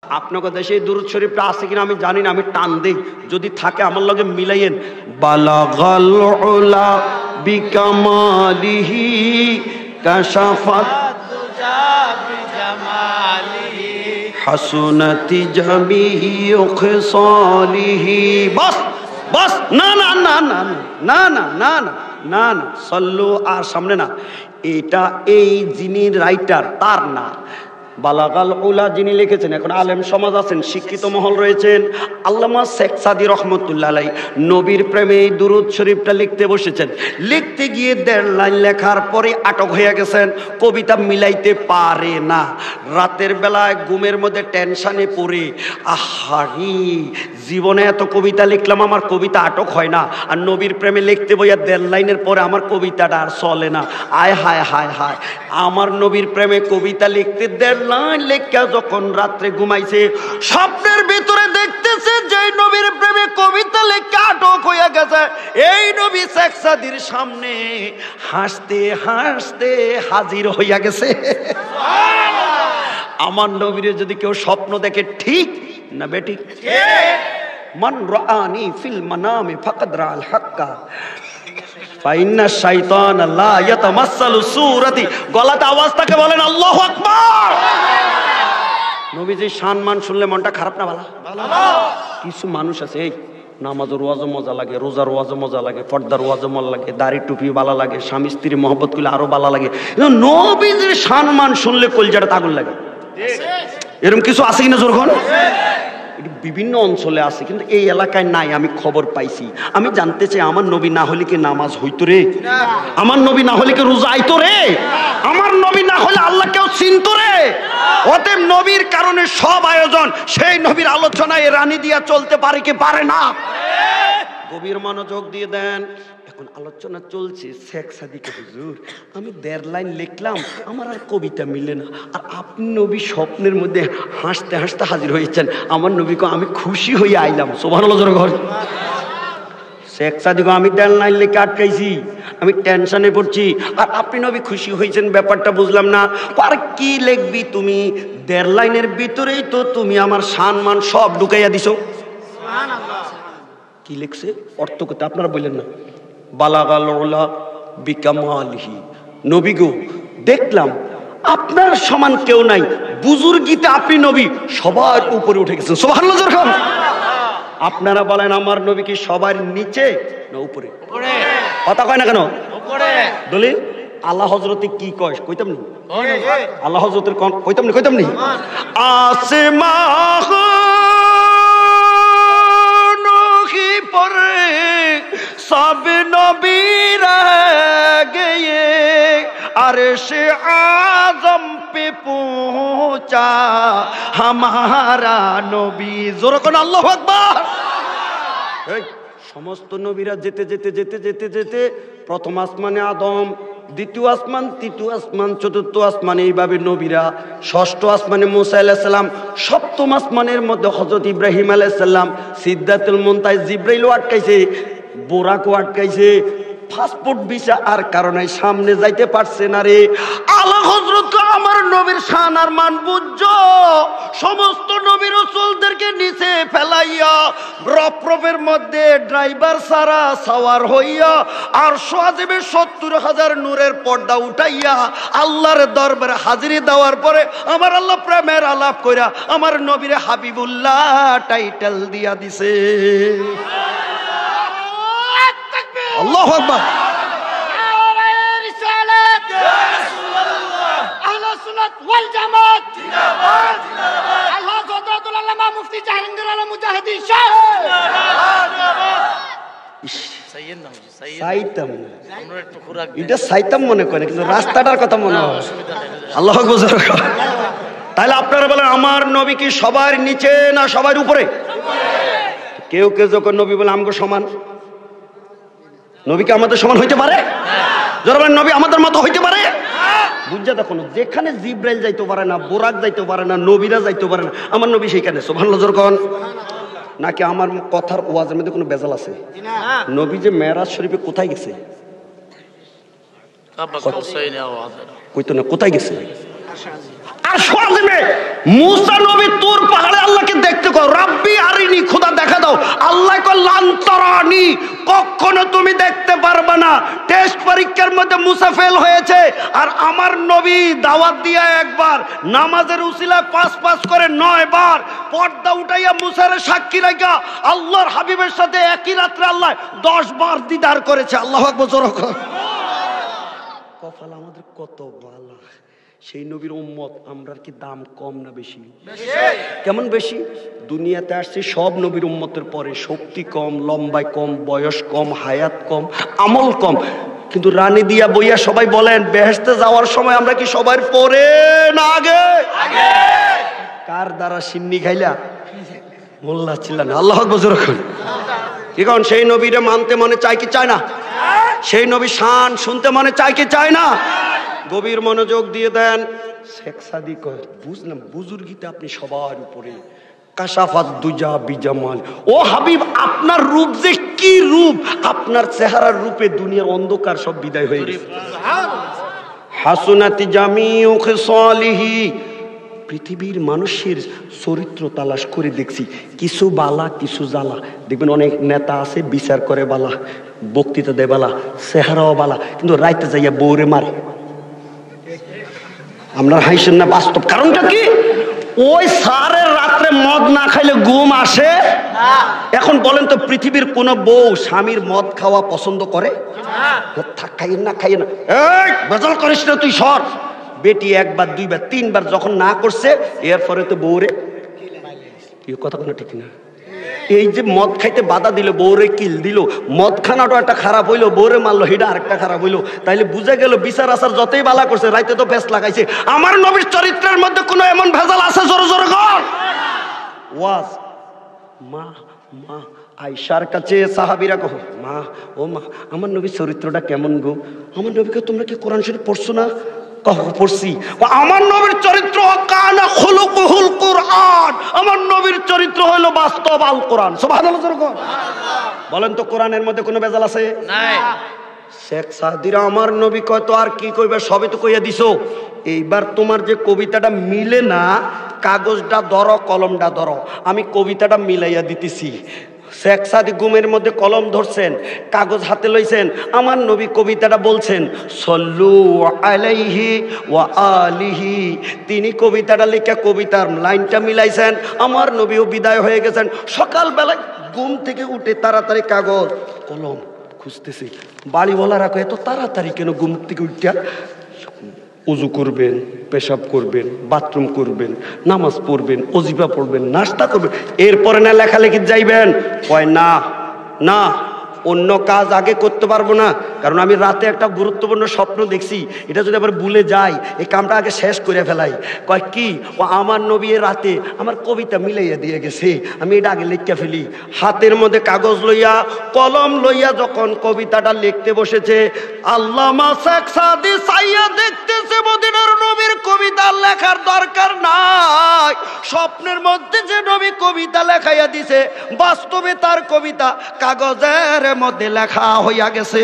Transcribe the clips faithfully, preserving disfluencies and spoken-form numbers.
আপনাকে দেশে দুরূদ শরীফটা আছে কিনা আমি জানি না, আমি টান দেই, যদি থাকে আমার লগে মিলাইয়েন। বালাগাল উলা বিকামালিহি কাশাফাত বিজামালিহি হাসুনাতি জামিউ খিসালিহি। বাস বাস, না না না না না না না না না না সল্লু আর সামনে না, এটা এই যিনি রাইটার তার না। বালাগাল উলা যিনি লিখেছেন, এখন আলেম সমাজ আছেন, শিক্ষিত মহল রয়েছেন, আল্লামা শেখ সাদি রহমতুল্লাহ আলাই নবীর প্রেমে এই দুরূদ শরীফটা লিখতে বসেছেন। লিখতে গিয়ে দেড় লাইন লেখার পরে আটক হয়ে গেছেন, কবিতা মিলাইতে পারে না। রাতের বেলায় ঘুমের মধ্যে টেনশনে পড়ে, আহারি জীবনে এত কবিতা লিখলাম, আমার কবিতা আটক হয় না, আর নবীর প্রেমে লিখতে বইয়া দেড় লাইনের পরে আমার কবিতাটা আর চলে না। আয় হায় হায় হায়, আমার নবীর প্রেমে কবিতা লিখতে দেড় লাইন লেখা যখন রাত্রে ঘুমাইছে, স্বপ্নের ভিতরে দেখতেছে যে নবীর প্রেমে কবিতা লেখা আটক হয়ে গেছে। এই নবী শেখ সাদির সামনে হাসতে হাসতে হাজির হইয়া গেছে। আমার নবীরে যদি কেউ স্বপ্ন দেখে ঠিক না বেঠিক? মান রাআনি ফিল মানামি ফাকাদ রাআল হাক্কা ফাইন্না শাইতান লা ইয়াতামাসসালু সূরাতি। গলাতে আওয়াজ থাকে, বলেন আল্লাহু আকবার। নবীজির সম্মান শুনলে মনটা খারাপ না ভালো? কিছু মানুষ আছে, এই নামাজের ওয়াজও মজা লাগে, রোজার ওয়াজও মজা লাগে, পর্দার ওয়াজও মজা লাগে, দাড়ি টুপি ভালো লাগে, স্বামী স্ত্রীর মহব্বত করলে আরো ভালো লাগে, নবীজির সম্মান শুনলে কলজাটা আগুন লাগে। এরকম কিছু আছে কিনা জোরখন? বিভিন্ন অঞ্চলে আছে, কিন্তু এই এলাকায় নাই। আমি খবর পাইছি, আমি জানতে চাই আমার নবী না হলে কি নামাজ হইতো রে? আমার নবী না হলে কি রোজা আইতো রে? আমার নবী না হলে আল্লাহ কেউ চিনতো রে? অতএব নবীর কারণে সব আয়োজন, সেই নবীর আলোচনায় রানী দিয়া চলতে পারে কি পারে না? গভীর মনোযোগ দিয়ে দেন। এখন আলোচনা চলছে, শেখ সাদিকে হুজুর আমি দেড় লাইন লিখলাম, আমার আর কবিতা মিলে না, আর আপনি নবী স্বপ্নের মধ্যে হাসতে হাসতে হাজির হয়েছেন, আমার নবীকে আমি খুশি হয়ে আইলাম। সুবহানাল্লাহ জোরে ঘর। শেখ সাদিকে আমি দেড় লাইন লিখে আটকাইছি, আমি টেনশনে পড়ছি, আর আপনি নবী খুশি হয়েছেন, ব্যাপারটা বুঝলাম না। আর কি লিখবি তুমি? দেড় লাইনের ভিতরেই তো তুমি আমার সম্মান সব ঢুকাইয়া দিছো। কি লিখছে অর্থ করতে আপনারা বললেন না? বালাগাল উলা বিকামালিহি। নবী গো, দেখলাম আপনার সমান কেউ নাই, বুজুর্গিতে আপনি নবী সবার উপরে উঠে গেছেন। সুবহানাল্লাহ জোরে বলেন। আপনারা বলেন আমার নবী কি সবার নিচে না উপরে? কথা কয় না কেন? দলিল আল্লাহ হযরতে কি কয় কইতাম নি? আল্লাহ হযরতের কইতাম নি কইতাম নি আসমান পরে সব নবী রহ গয়ে আরশে আজম পে পৌঁছা হামারা নবী। জোরে কোন আল্লাহু আকবার। এই সমস্ত নবীরা যেতে যেতে যেতে যেতে যেতে প্রথম আসমানে আদম, দ্বিতীয় আসমান, তৃতীয় আসমান, চতুর্থ আসমান, এইভাবে নবীরা ষষ্ঠ আসমানে মুসা আলাইহিস সালাম, সপ্তম আসমানের মধ্যে হযরত ইব্রাহিম আলাইহিস সালাম, সিদরাতুল মুনতাহা জিবরাইলও আটকাইছে, বোরাকও আটকাইছে, পাসপোর্ট ভিসা আর কারণে সামনে যাইতে পারছে না রে। আল্লাহ হযরত আমার নবীর শান আর মান বুঝছো, সমস্ত নবী রাসূলদেরকে নিচে ফেলাইয়া রপ্রপের মধ্যে ড্রাইভার সারা সাওয়ার হইয়া আর সোয়াজিবে সত্তর হাজার নূরের পর্দা উঠাইয়া আল্লাহর দরবারে হাজিরি দেওয়ার পরে আমার আল্লাহ প্রেমের আলাপ কইরা আমার নবীরে হাবিবুল্লাহ টাইটেল দিয়া দিছে। আল্লাহু আকবার। রিসালাত ইয়া রাসূলুল্লাহ, আহলে সুন্নাত ওয়াল জামাত জিন্দাবাদ জিন্দাবাদ। আল্লাহ হযরতুল আল্লামা মুফতি জাহাঙ্গীর আলম মুজাহিদি সাহেব জিন্দাবাদ। সাইয়েদ নাম সাইয়েদ সাইতাম, আমরা একটু খুরাক এটা সাইতাম মনে করে, কিন্তু রাস্তাটার কথা মনে হয়। আল্লাহু আকবার। তাহলে আপনারা বলেন আমার নবী কি সবার নিচে না সবার উপরে? কেউ কেউ যখন নবী বলে আমগো সমান, নবী কি আমাদের সমান হইতে পারে? যারা বলেন নবী আমাদের মতো হইতে পারে? বুঝা দেখো, যেখানে জিবরাইল যাইতে পারে না, বোরাক যাইতে পারে না, নবীরা যাইতে পারে না, আমার নবী সেইখানে। সুবহানাল্লাহ জোরে কোন। নাকি আমার কথার ওয়াজের মধ্যে কোনো বেজাল আছে? নবী যে মেরাজ শরীফে কোথায় গেছে? কইতো না কোথায় গেছে? আর সোয়াজিমে মুসা নবী তুর পাহাড়ে প্রাণী কখনো তুমি দেখতে পারবে না। টেস্ট পরীক্ষার মধ্যে মুসা ফেল হয়েছে, আর আমার নবী দাওয়াত দিয়া একবার নামাজের উসিলায় পাঁচ পাঁচ করে নয় বার পর্দা উঠাইয়া মুসারে সাক্ষী রাখা আল্লাহর হাবিবের সাথে একই রাত্রে আল্লাহ দশ বার দিদার করেছে। আল্লাহু আকবার। কপাল আমাদের কত ভালো, সেই নবীর উম্মত। আমরা কি দাম কম না বেশি? কেমন বেশি? দুনিয়াতে আসছে সব নবীর উম্মতের পরে, শক্তি কম, লম্বায় কম, বয়স কম, হায়াত কম, আমল কম, কিন্তু রানী দিয়া বইয়া সবাই বলেন বেহেশতে যাওয়ার সময় আমরা কি সবার পরে না আগে? কার দ্বারা সিন্নি খাইলা? মোল্লা ছিলেন। আল্লাহ আকবার। এখন সেই নবীরে মানতে মনে চায় কি চায় না? সেই নবী শান শুনতে মনে চায় কি চায় না? গভীর মনোযোগ দিয়ে দেন। শেখ সাদি কয় বুঝলাম বুজুর্গিতে আপনি সবার উপরে, কাশাফাত দুজা বিজামাল। ও হাবিব, আপনার রূপ যে কি রূপ, আপনার চেহারার রূপে দুনিয়ার অন্ধকার সব বিদায় হয়ে গেছে। হাসুনাতি জামিউ খিসালিহি, পৃথিবীর মানুষের চরিত্র তালাশ করে দেখছি, কিছু বালা কিছু জ্বালা। দেখবেন অনেক নেতা আছে বিচার করে বালা, বক্তৃতা দেয় বালা, চেহারাও বালা, কিন্তু রাইতে যাইয়া বউরে মারে। আমরা হাইছেন না বাস্তব। কারণটা কি? ওই সারের রাত্রে মদ না খাইলে ঘুম আসে। এখন বলেন তো পৃথিবীর কোন বউ স্বামীর মদ খাওয়া পছন্দ করে? খাইয়েন না খাইয়েন না, এই বেজাল করিস না তুই সর। বেটি একবার দুইবার তিনবার যখন না করছে, এরপরে তো বউরে কথা কোনো ঠিক না। এই যে মদ খাইতে বাধা দিল, বউরে কিল দিল, মদ খানাটা একটা খারাপ হইলো, বউরে মারলো, হিডা আরেকটা খারাপ হইলো। তাইলে বুঝা গেল বিচার আসার যতই বালা করছে, রাইতে তো ফেস লাগাইছে। আমার নবীর চরিত্রের মধ্যে কোনো এমন ভেজাল আছে? জোরে জোরে কর। ওয়াজ মা মা আয়েশার কাছে সাহাবীরা কহ, মা ও মা, আমার নবীর চরিত্রটা কেমন গো? আমার নবীকে তোমরা কি কোরআন শরীফ পড়ছো না? পড়ছি। আমার নবীর চরিত্র কানা খুলুকুহুল কুরআন, আমার নবীর চরিত্র হলো বাস্তব আল কোরআন। সুবহানাল্লাহ। বলেন তো কোরআনের মধ্যে কোনো ভেজাল আছে? নাই। শেখ সাদিরা আমার নবী কয় তো আর কি কইবে, সবই তো কইয়া দিছো। এইবার তোমার যে কবিতাটা মিলে না, কাগজটা ধরো, কলমটা ধরো, আমি কবিতাটা মিলাইয়া দিতেছি। শেখ সাদি ঘুমের মধ্যে কলম ধরছেন, কাগজ হাতে লইছেন, আমার নবী কবিতাটা বলছেন সল্লু আলাইহি ওয়া আলিহি। তিনি কবিতাটা লিখে কবিতার লাইনটা মিলাইছেন, আমার নবীও বিদায় হয়ে গেছেন। সকালবেলায় ঘুম থেকে উঠে তাড়াতাড়ি কাগজ কলম খুঁজতেছি। বাড়িওয়ালারা কয় এত তাড়াতাড়ি কেন ঘুম থেকে উঠা? উজু করবেন, পেশাব করবেন, বাথরুম করবেন, নামাজ পড়বেন, ওজিফা পড়বেন, নাস্তা করবেন, এরপরে না লেখালেখি যাইবেন। কয় না না, অন্য কাজ আগে করতে পারবো না, কারণ আমি রাতে একটা গুরুত্বপূর্ণ স্বপ্ন দেখছি, এটা যদি আবার ভুলে যাই, এই কামটা আগে শেষ করে ফেলাই। কয় কি? ও আমার নবী রাতে আমার কবিতা মিলাইয়া দিয়ে গেছে, আমি এটা আগে লিখতে ফেলি। হাতের মধ্যে কাগজ লইয়া কলম লইয়া যখন কবিতাটা লিখতে বসেছে, আল্লামা শেখ সাদি চাইয়া দেখতেছে মদিনার নবীর কবিতা লেখার দরকার নাই। স্বপ্নের মধ্যে যে নবী কবিতা লেখাইয়া দিছে, বাস্তবে তার কবিতা কাগজের মধ্যে লেখা হইয়া গেছে।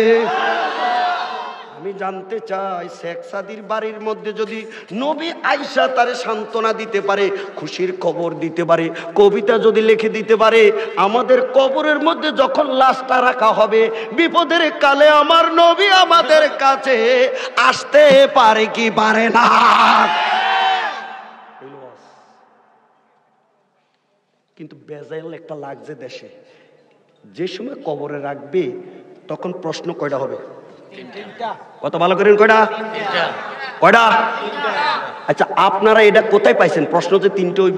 আমি জানতে চাই, শেখ সাদির বাড়ির মধ্যে যদি নবী আয়েশা তারে সান্ত্বনা দিতে পারে, খুশির খবর দিতে পারে, কবিতা যদি লিখে দিতে পারে, আমাদের কবরের মধ্যে যখন লাশটা রাখা হবে, বিপদের কালে আমার নবী আমাদের কাছে আসতে পারে কি পারে না? কিন্তু বেজাইল একটা লাগছে দেশে, যে সময় কবরে রাখবে তখন প্রশ্ন কয়টা হবে? কত ভালো করেন? কয়টা? কয়টা? আচ্ছা, আপনারা এটা কোথায় পাইছেন? প্রশ্ন যে তিনটে হইব।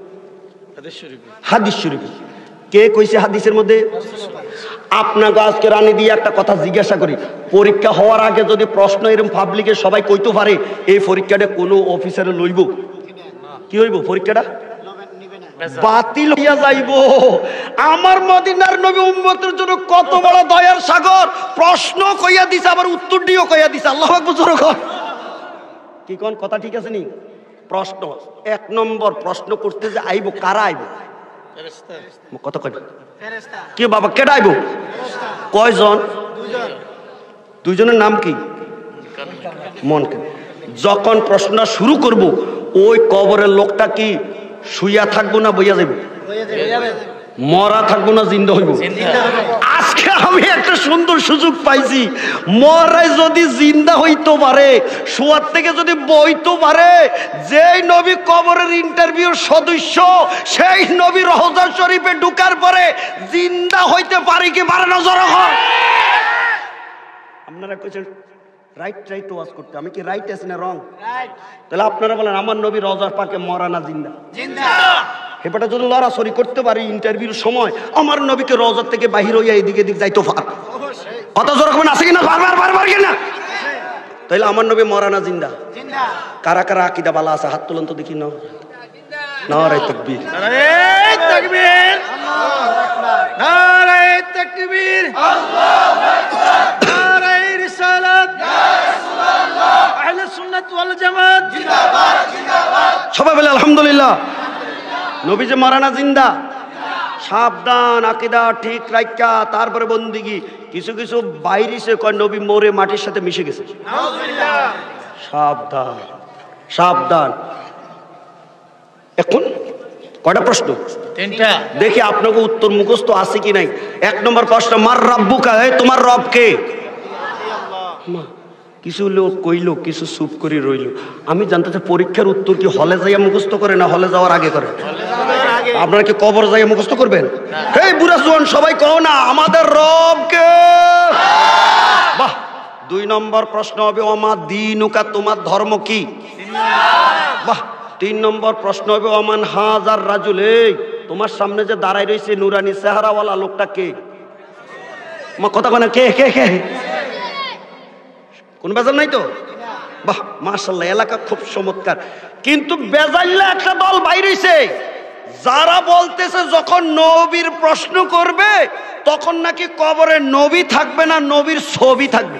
হাদিস শরীফে। কে কইছে হাদিসের মধ্যে? আপনাকে আজকে রানী দিয়ে একটা কথা জিজ্ঞাসা করি, পরীক্ষা হওয়ার আগে যদি প্রশ্ন এরকম পাবলিকে সবাই কইতে পারে, এই পরীক্ষাটা কোনো অফিসারে লইব? কি হইব? পরীক্ষাটা বাতিল হইয়া যাইব। আমার মদিনার নবী উম্মতের জন্য কত বড় দয়ার সাগর, প্রশ্ন কইয়া দিছে, আবার উত্তর দিয়েও কইয়া দিছে। আল্লাহু আকবার। কি কোন কথা ঠিক আছে নি? প্রশ্ন এক নম্বর প্রশ্ন করতে যে আইব, কারা আইব? ফেরেশতা। কত কয়? ফেরেশতা। কি বাবা, কেডা আইব? কয়জন? দুইজন। দুইজনের নাম কি? মন। যখন প্রশ্ন শুরু করব, ওই কবরের লোকটা কি শুইয়া থাকবো না বইয়া যাইব? মরা থাকবো না জিন্দা হইব? আজকে আমি একটা সুন্দর সুযোগ পাইছি, মরাই যদি জিন্দা হইতে পারে, শোয়ার থেকে যদি বইতে পারে, যেই নবী কবরের ইন্টারভিউর সদস্য, সেই নবী রওজা শরীফে ঢুকার পরে জিন্দা হইতে পারে কি পারে না? জোরে হয়। আপনারা কইছেন রাইট রাইট ওয়াজ করতে, আমি কি রাইট আছি না রং? তাহলে আপনারা বলেন আমার নবী রওজার পাকে মরা না জিন্দা? জিন্দা। এবারে যদি লড়াছড়ি করতে পারি ইন্টারভিউর সময়, আমার নবীকে রওজা থেকে বাহির হইয়া এদিকে এদিক যাইতো ফাঁক, কত জোর করবেন আছে কিনা? বারবার বারবার কিনা? তাইলে আমার নবী মরা না জিন্দা? জিন্দা। কারা কারা আকীদা বালা আছে হাত তুলুন তো দেখি। না নারে তাকবীর, নারে তাকবীর, আল্লাহু আকবার, নারে তাকবীর, আল্লাহু আকবার, নারে রিসালাত, ইয়া রাসূলুল্লাহ, আহলে সুন্নাত ওয়াল জামাত জিন্দাবাদ জিন্দাবাদ। সবাই বলে আলহামদুলিল্লাহ। নবী যে মরা না জিন্দা? সাবধান, আকীদা ঠিক রাখা তারপরে বন্দিগি। কিছু কিছু বাইরে সে কয় নবী মরে মাটির সাথে মিশে গেছে। নাউজুবিল্লাহ। সাবধান সাবধান। এখন কয়টা প্রশ্ন? তিনটা। দেখি আপনাকে উত্তর মুখস্থ আছে কি নাই। এক নম্বর প্রশ্ন, মার রাব্বুকা, এই তোমার রব কে? আল্লাহ। কিছু লোক কইলো, কিছু চুপ করে রইল। আমি জানতে চাই পরীক্ষার উত্তর কি হলে যাইয়া মুখস্থ করে না হলে যাওয়ার আগে করে? আপনারা কি কবর যাইয়া মুখস্থ করবেন? এই বুড়া জোয়ান সবাই কও না আমাদের রব কে? বাহ। দুই নম্বর প্রশ্ন হবে ওমা দীনুকা, তোমার ধর্ম কি? বাহ। তিন নম্বর প্রশ্ন হবে ওমান হাজার রাজুল, এই তোমার সামনে যে দাঁড়াই রয়েছে নুরানি চেহারাওয়ালা লোকটা কে? মা কথা কয় না, কে কে কে? কোন বেজাল নাই তো? বাহ মাশাআল্লাহ, এলাকা খুব চমৎকার। কিন্তু বেজাইল্লা একটা দল বাইরে হইছে, যারা বলতেছে যখন নবীর প্রশ্ন করবে তখন নাকি কবরে নবী থাকবে না, নবীর ছবি থাকবে।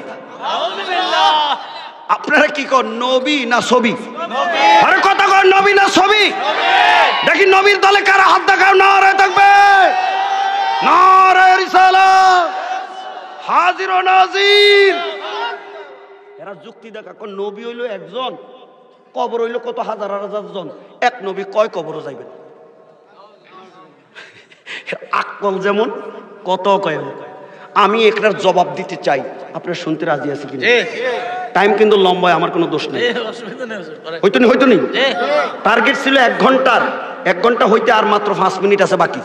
আপনারা কি কর, নবী না ছবি? আরে কথা কর, নবী না ছবি? দেখি নবীর দলে কারা হাত দেখাও। নারে থাকবে, নারে রিসালাত, হাজির ও নাজির। এরা যুক্তি দেখা, কোন নবী হইলো একজন, কবর হইলো কত হাজার হাজার জন, এক নবী কয় কবরও যাইবেন? আকল যেমন কত কয়। আমি একটার জবাব দিতে চাই, আপনারা শুনতে রাজি আছে কিনা? টাইম কিন্তু লম্বা, আমার কোনো দোষ নেই। হইতো নি হইতো নি টার্গেট ছিল এক ঘন্টার, এক ঘন্টা হইতে আর মাত্র পাঁচ মিনিট আছে বাকি।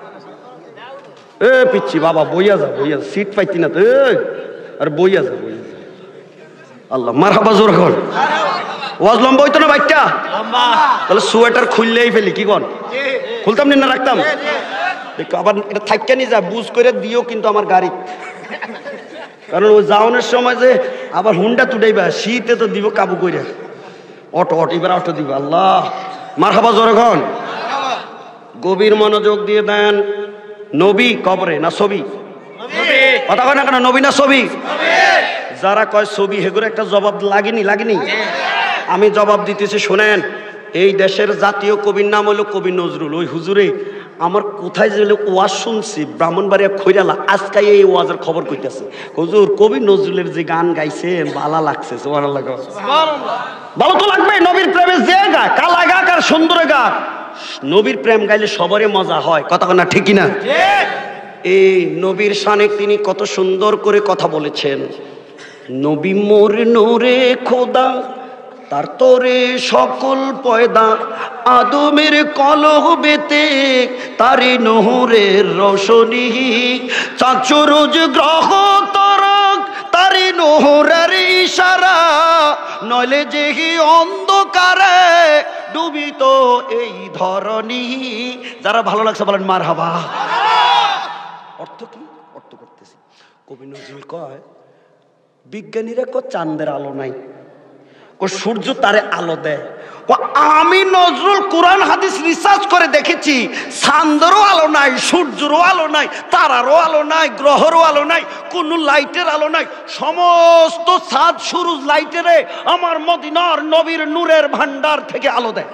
এ পিচ্ছি বাবা বইয়া যা, বইয়া সিট পাইতি না তো, আর বইয়া যা বইয়া যা। আল্লাহ মারহাবা, জোর কর। ওয়াজ লম্বা হইতো না বাইকটা? তাহলে সোয়েটার খুললেই ফেলি, কি কন? খুলতাম না রাখতাম? দেখো আবার এটা থাইকা নিয়ে যা, বুঝ করে দিও কিন্তু আমার গাড়ি, কারণ ওই যাওয়ানোর সময় যে আবার হুন্ডা তুটাইবা, শীতে তো দিব কাবু করে। অটো অটো এবার অটো দিব। আল্লাহ মারহাবা, জোরে কন। গভীর মনোযোগ দিয়ে দেন। নবী কবরে না ছবি? কথা কয় না কেন, নবী না ছবি? যারা কয় ছবি, হেগুলো একটা জবাব লাগেনি লাগেনি? আমি জবাব দিতেছি, শোনেন। এই দেশের জাতীয় কবির নাম হলো কবি নজরুল। ওই হুজুরে আমার কোথায় যে ওয়াজ শুনছি, ব্রাহ্মণবাড়িয়া খৈরালা, আজকে এই ওয়াজের খবর কইতেছে, হুজুর কবি নজরুলের যে গান গাইছে ভালো লাগছে। সুবহানাল্লাহ, ভালো তো লাগবে। নবীর প্রেমে যে গায়, কালা গাক আর সুন্দর গাক, নবীর প্রেম গাইলে সবারই মজা হয়। কথা না ঠিক কিনা? এই নবীর শানে তিনি কত সুন্দর করে কথা বলেছেন। নবী মোর নূরে খোদা, তার তোরে সকল পয়দা, আদমের কলহ বেতে তারি নহরের রোশনী, চাচুরুজ গ্রহ তরক তারি নহরের ইশারা, নইলে যেহি অন্ধকারে ডুবিত এই ধরনী। যারা ভালো লাগছে বলেন মারহাবা। অর্থ কি? অর্থ করতেছি। কবি নজরুল কয়, বিজ্ঞানীরা কো চাঁদের আলো নাই, ও সূর্য তারে আলো দেয়। ও আমি নজরুল কোরআন হাদিস রিসার্চ করে দেখেছি, চাঁদেরও আলো নাই, সূর্যেরও আলো নাই, তারারও আলো নাই, গ্রহেরও আলো নাই, কোন লাইটের আলো নাই। সমস্ত চাঁদ সূরজ লাইটেরে আমার মদিনার নবীর নূরের ভান্ডার থেকে আলো দেয়।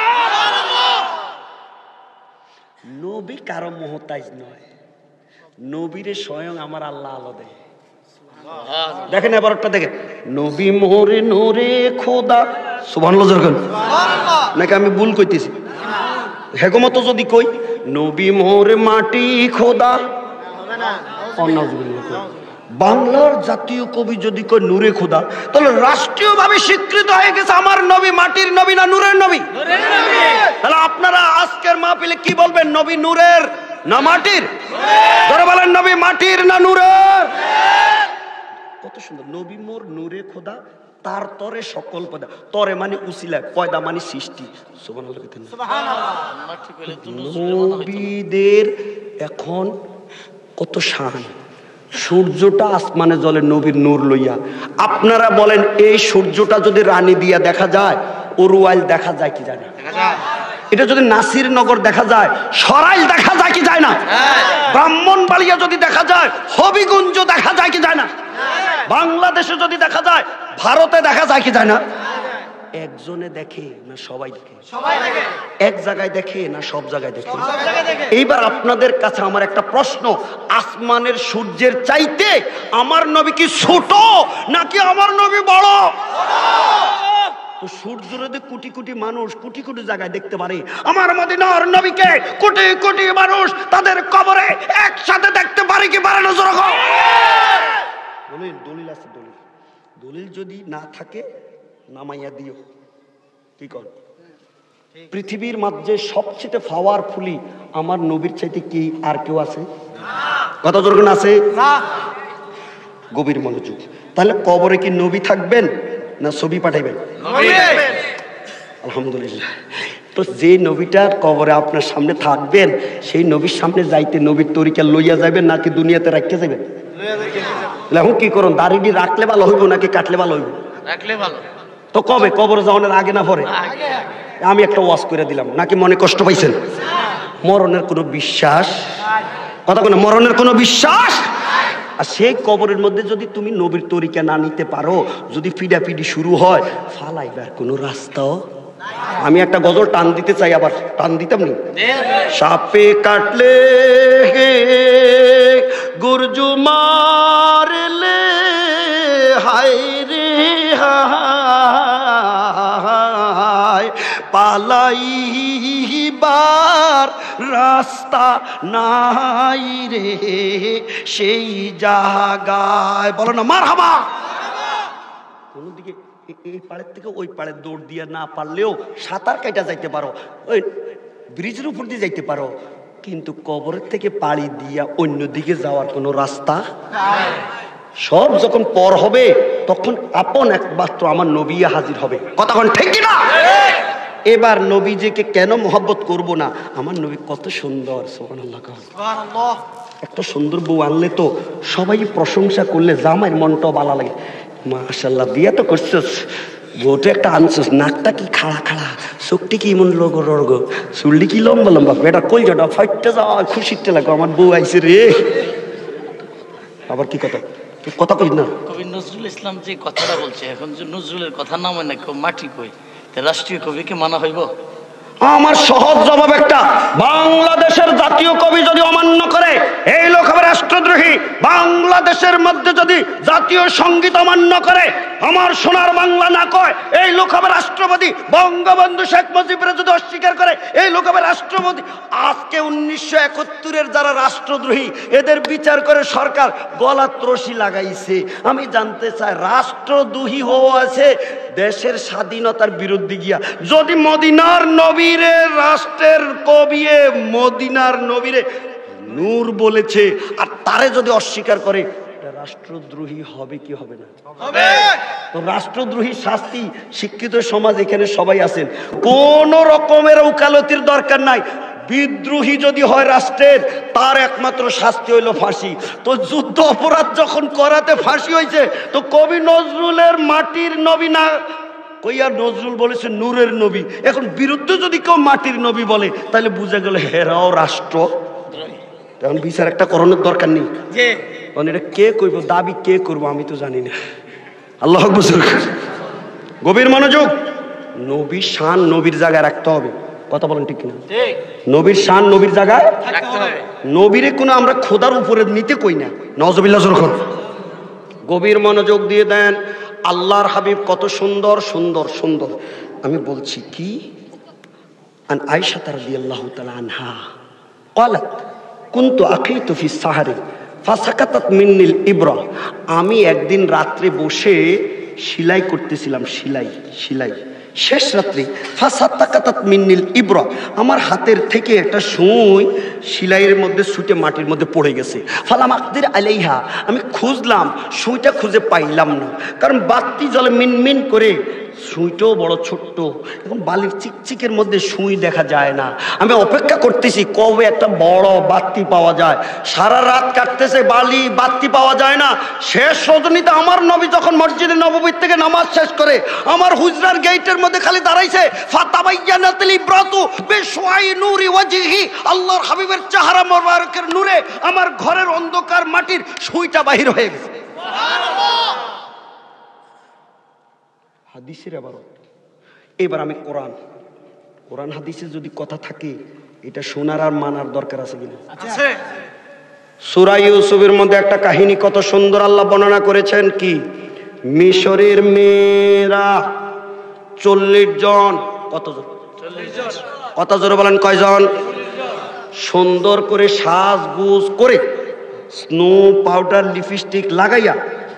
নবী কারো মোহতাজ নয়, নবীরে স্বয়ং আমার আল্লাহ আলো দেয়। দেখেন এবার একটা দেখেন, নবী মোরে নূরে খোদা। সুবহানাল্লাহ, নাকি আমি ভুল কইতেছি? হেগমত যদি কই নবী মোর মাটি খোদা, বাংলার জাতীয় কবি যদি কই নূরে খোদা, তাহলে রাষ্ট্রীয়ভাবে স্বীকৃত হয়ে গেছে আমার নবী মাটির নবী না নূরের নবী? তাহলে আপনারা আজকের মাহফিলে কি বলবেন, নবী নূরের না মাটির? ধরে বলেন নবী মাটির না নূরের? কত সুন্দর, নবী মোর নূরে খোদা, তার তরে সকল পয়দা। তরে মানে উসিলা, পয়দা মানে সৃষ্টি। নবীদের এখন কত শান, সূর্যটা আসমানে জ্বলে নবীর নূর লইয়া। আপনারা বলেন এই সূর্যটা যদি রানী দিয়া দেখা যায়, ওরুয়াইল দেখা যায় কি যায় না? এটা যদি নাসিরনগর দেখা যায়, সরাইল দেখা যায় কি যায় না? ব্রাহ্মণবাড়িয়া যদি দেখা যায়, হবিগঞ্জ দেখা যায় কি যায় না? বাংলাদেশে যদি দেখা যায়, ভারতে দেখা যায় কি যায় না? একজনে দেখে না সবাই দেখে? এক জায়গায় দেখে না সব জায়গায় দেখে? এইবার আপনাদের কাছে আমার একটা প্রশ্ন, আসমানের সূর্যের চাইতে আমার নবী কি ছোট নাকি আমার নবী বড়? তো সূর্য যদি কোটি কোটি মানুষ কোটি কোটি জায়গায় দেখতে পারে, আমার মদিনার নবীকে কোটি কোটি মানুষ তাদের কবরে একসাথে দেখতে পারে কি পারে না? জোরে বলো। দলিল দলিল আছে, দলিল দলিল যদি না থাকে নামাইয়া দিও। কি কর, পৃথিবীর মাঝে সবচেয়ে পাওয়ারফুলি আমার নবীর চাইতে কি আর কেউ আছে? কথা জোরে না আছে? গভীর মনোযোগ। তাহলে কবরে কি নবী থাকবেন না ছবি পাঠাইবেন? আলহামদুলিল্লাহ। তো যে নবীটা কবরে আপনার সামনে থাকবেন, সেই নবীর সামনে যাইতে নবীর তরিকা লইয়া যাবেন নাকি দুনিয়াতে রাখতে যাবেন? এখন কি করুন, দাড়িটি রাখলে ভালো হইব নাকি কাটলে ভালো হইব? রাখলে ভালো। তো কবে, কবরে যাওয়ার আগে না পরে? আমি একটা ওয়াজ করে দিলাম, নাকি মনে কষ্ট পাইছেন? মরণের কোনো বিশ্বাস, কথা কোনো মরণের কোনো বিশ্বাস। আর সেই কবরের মধ্যে যদি তুমি নবীর তরিকা না নিতে পারো, যদি পিডাপিডি শুরু হয়, ফালাইবার কোনো রাস্তাও। আমি একটা গজল টান দিতে চাই, আবার টান দিতাম নি। সাপে কাটলে গুরজু মারলে হায় রে হায়, পালাইবার রাস্তা নাই রে সেই জায়গায়। বলো না মারহাবা। কোনদিকে এই পাড়ের থেকে ওই পাড়ে দৌড় দিয়ে না পারলেও সাঁতার কাটা যাইতে পারো, ওই ব্রিজের উপর দিয়ে যাইতে পারো, কিন্তু কবরের থেকে পাড়ি দিয়া অন্যদিকে যাওয়ার কোনো রাস্তা সব যখন পর হবে, তখন আপন একমাত্র আমার নবী হাজির হবে। কথা কোন ঠিক না? এবার নবীজিকে কেন মহব্বত করব না? আমার নবী কত সুন্দর, সুবহানাল্লাহ। সুবহানাল্লাহ। একটা সুন্দর বউ আনলে তো সবাই প্রশংসা করলে জামাইয়ের মনটাও ভালো লাগে। মাশাআল্লাহ, বিয়া তো করছিস, বউটা একটা আনছিস, নাকটা কি খাড়া খাড়া, চোখটি কি এমন লগো রগো, চুলটি কি লম্বা লম্বা, বেটা কলজাটা ফাইটটা যাওয়া খুশিতে লাগো, আমার বউ আইছে রে। আবার কি কথা, কথা কই না? কবি নজরুল ইসলাম যে কথাটা বলছে, এখন যে নজরুলের কথা না মানে কেউ মাটি কই, রাষ্ট্রীয় কবিকে মানা হইব? আমার সহজ জবাব একটা, বাংলাদেশের জাতীয় কবি যদি অমান্য করে, এই লোক হবে রাষ্ট্রদ্রোহী। বাংলাদেশের মধ্যে যদি জাতীয় সঙ্গীত অমান্য করে, আমার সোনার বাংলা না কয়, এই লোক হবে রাষ্ট্রপতি। বঙ্গবন্ধু শেখ মুজিবের যদি অস্বীকার করে, এই লোক হবে রাষ্ট্রপতি। আজকে উনিশশো একাত্তরের যারা রাষ্ট্রদ্রোহী, এদের বিচার করে সরকার গলাত রশি লাগাইছে। আমি জানতে চাই, রাষ্ট্রদ্রোহী হওয়া আছে দেশের স্বাধীনতার বিরুদ্ধে গিয়া। যদি মদিনার নবীরে রাষ্ট্রের কবিয়ে মদিনার নবীরে নূর বলেছে, আর তারে যদি অস্বীকার করে, রাষ্ট্রদ্রোহী হবে কি হবে না? হবে। তো রাষ্ট্রদ্রোহী শাস্তি শিক্ষিত সমাজ এখানে সবাই আছেন, কোন রকমের উকালতির দরকার নাই। বিদ্রোহী যদি হয় রাষ্ট্রের, তার একমাত্র শাস্তি হইল ফাঁসি। তো যুদ্ধ অপরাধ যখন করাতে ফাঁসি হয়েছে, তো কবি নজরুলের মাটির নবী না কইয়া নজরুল বলেছে নূরের নবী। এখন বিরুদ্ধে যদি কেউ মাটির নবী বলে, তাহলে বুঝা গেল হেরাও রাষ্ট্র। তখন বিচার একটা করণের দরকার নেই। এটা কে কইব, দাবি কে করবো আমি তো জানি না। আল্লাহ বুঝুক। গভীর মনোযোগ। নবীর শান নবীর জায়গায় রাখতে হবে। কথা বলেন ঠিক কিনা? নবীর শান নবীর জায়গায় রাখতে হবে। নবীরে কোনো আমরা খোদার উপরে নিতে কই না। নওয়াজুবিল্লাহ যখন গভীর মনোযোগ দিয়ে দেন, আল্লাহর হাবিব কত সুন্দর সুন্দর সুন্দর। আমি বলছি কি, আন আয়েশা রাদিয়াল্লাহু তাআলা আনহা ক্বালাত কুনতু আকিতু ফি সাহরি ফাসাকাতাত মিন্নিল ইবরা। আমি একদিন রাত্রে বসে সেলাই করতেছিলাম, সেলাই সেলাই শেষ রাত্রে ফাসাকাতাত মিন্নিল ইবরা, আমার হাতের থেকে একটা সুই সেলাইয়ের মধ্যে ছুটে মাটির মধ্যে পড়ে গেছে। ফালাম আকদির আলাইহা, আমি খুঁজলাম, সুইটা খুঁজে পাইলাম না, কারণ বাতি জলে মিনমিন করে, সুইটাও বড় ছোট্ট, এখন বালির চিকচিকের মধ্যে সুই দেখা যায় না। আমি অপেক্ষা করতেছি কবে একটা বড় বাতি পাওয়া যায়। সারা রাত কাটতেছে, বালি বাতি পাওয়া যায় না। শেষ রজনীতে আমার নবী যখন মসজিদে নববীর থেকে নামাজ শেষ করে আমার হুজরার গেটের মধ্যে খালি দাঁড়াইছে, ফাতাবায়ানাতিল ইব্রাতু বিশুআই নূরি ওয়াজহি, আল্লাহর হাবিবের চেহারা মোবারকের নূরে আমার ঘরের অন্ধকার মাটির সুইটা বাহির হয়ে গেছে। সুবহানাল্লাহ। হাদিসের আবারত। এবার আমি কোরআন কোরআন হাদিসে যদি কথা থাকে এটা শোনার আর মানার দরকার আছে কিনা? আছে। সূরা ইউসুফের মধ্যে একটা কাহিনী কত সুন্দর আল্লাহ বর্ণনা করেছেন। কি? মিশরের মেয়েরা চল্লিশ জন, কতজন? চল্লিশ জন। কত জোরে বলেন, কয়জন? সুন্দর করে সাজগুজ করে স্নো পাউডার লিপস্টিক লাগাইয়া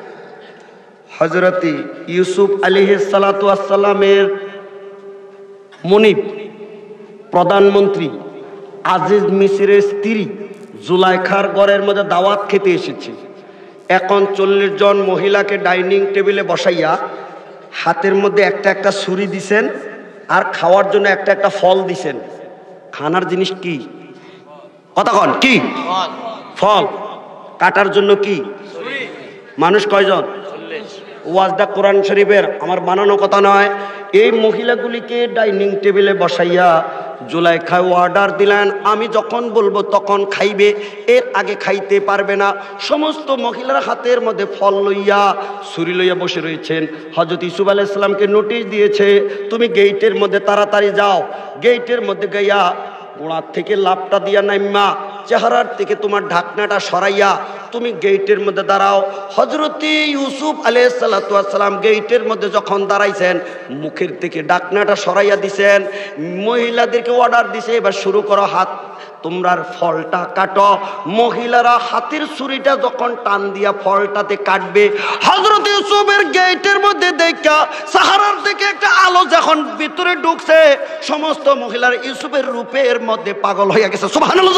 হযরত ইউসুফ আলাইহিস সালাতু ওয়াস সালামের মনিব প্রধানমন্ত্রী আজিজ মিসরের স্ত্রী জুলাইখার ঘরের মধ্যে দাওয়াত খেতে এসেছে। এখন চল্লিশ জন মহিলাকে ডাইনিং টেবিলে বসাইয়া হাতের মধ্যে একটা একটা ছুরি দিছেন আর খাওয়ার জন্য একটা একটা ফল দিছেন। খানার জিনিস কি? কতক্ষণ? কি ফল? কাটার জন্য কি? মানুষ কয়জন? ওয়াজদা কোরআন শরীফের, আমার বানানো কথা নয়। এই মহিলাগুলিকে ডাইনিং টেবিলে বসাইয়া জুলাইখা অর্ডার দিলেন, আমি যখন বলবো তখন খাইবে, এর আগে খাইতে পারবে না। সমস্ত মহিলার হাতের মধ্যে ফল লইয়া ছুরি লইয়া বসে রয়েছেন। হযরত ইউসুফ আলাইহিস সালামকে নোটিশ দিয়েছে, তুমি গেটের মধ্যে তাড়াতাড়ি যাও। গেটের মধ্যে গিয়া গোড়ার থেকে লাভটা দিয়া নাইমা চেহারার থেকে তোমার ঢাকনাটা সরাইয়া তুমি গেটের মধ্যে দাঁড়াও। হযরত ইউসুফ আলাইহিস সালাতু ওয়াস সালাম গেটের মধ্যে যখন দাঁড়াইছেন মুখের থেকে ঢাকনাটা সরাইয়া দিছেন। মহিলাদেরকে অর্ডার দিছে, এবার শুরু করো, হাত তোমরার ফলটা কাটো। মহিলারা হাতের ছুরিটা যখন টান দিয়া ফলটাতে কাটবে, হযরত ইউসুফের গেটের মধ্যে দেখা সাহারার থেকে একটা আলো যখন ভিতরে ঢুকছে, সমস্ত মহিলার ইউসুফের রূপের মধ্যে পাগল হয়ে গেছে। সুবহানাল্লাহ।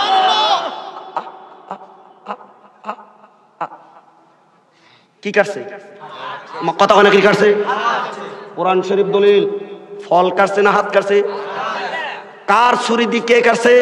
কি কাটছে? কথা হয় না? কি কাটছে? কোরআন শরীফ দলিল। ফল কাটছে না হাত কাটছে? কার ছুরি দিয়ে কে কাটছে?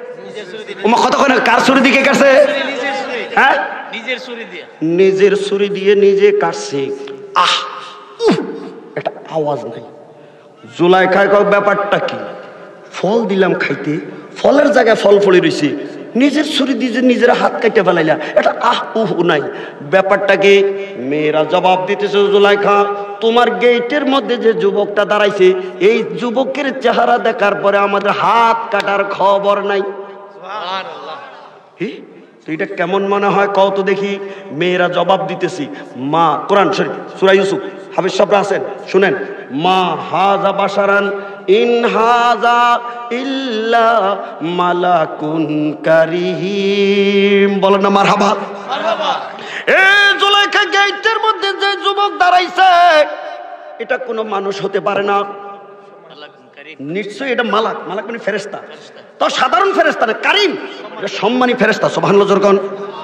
কথা হয় না? কার ছুরি দিয়ে কে কাটছে? হ্যাঁ, নিজের ছুরি দিয়ে। নিজের ছুরি দিয়ে নিজে কাটছে। আহ, একটা আওয়াজ নাই। জুলাইখা কয় ব্যাপারটা কি? ফল দিলাম খাইতে, ফলের জায়গায় ফল ফলে রয়েছে, নিজের ছুরি দিয়ে নিজের হাত কাটতে ফেলাইলা, এটা আহ উহ নাই। ব্যাপারটা কি? মেয়েরা জবাব দিতেছে, জুলাইখা তোমার গেটের মধ্যে যে যুবকটা দাঁড়াইছে, এই যুবকের চেহারা দেখার পরে আমাদের হাত কাটার খবর নাই। সুবহানাল্লাহ। তো এটা কেমন মনে হয় কও তো দেখি। মেয়েরা জবাব দিতেছি, মা, কোরআন শরীফ সূরা ইউসুফ, হাফেজ সাহেবরা আছেন শুনেন, মা হাযা বাশারান ইন হাযা ইল্লা মালাকুন কারীম। বলেন না মারহাবা। মারহাবা। এই জুলাইখা গেটের মধ্যে যে যুবক দাঁড়াইছে এটা কোনো মানুষ হতে পারে না, নিশ্চয়ই এটা মালাক। মালাক মানে ফেরেশতা, তো সাধারণ ফেরেশতা না, কারীম, এটা সম্মানী ফেরেশতা। সুবহানাল্লাহ। জোরকন।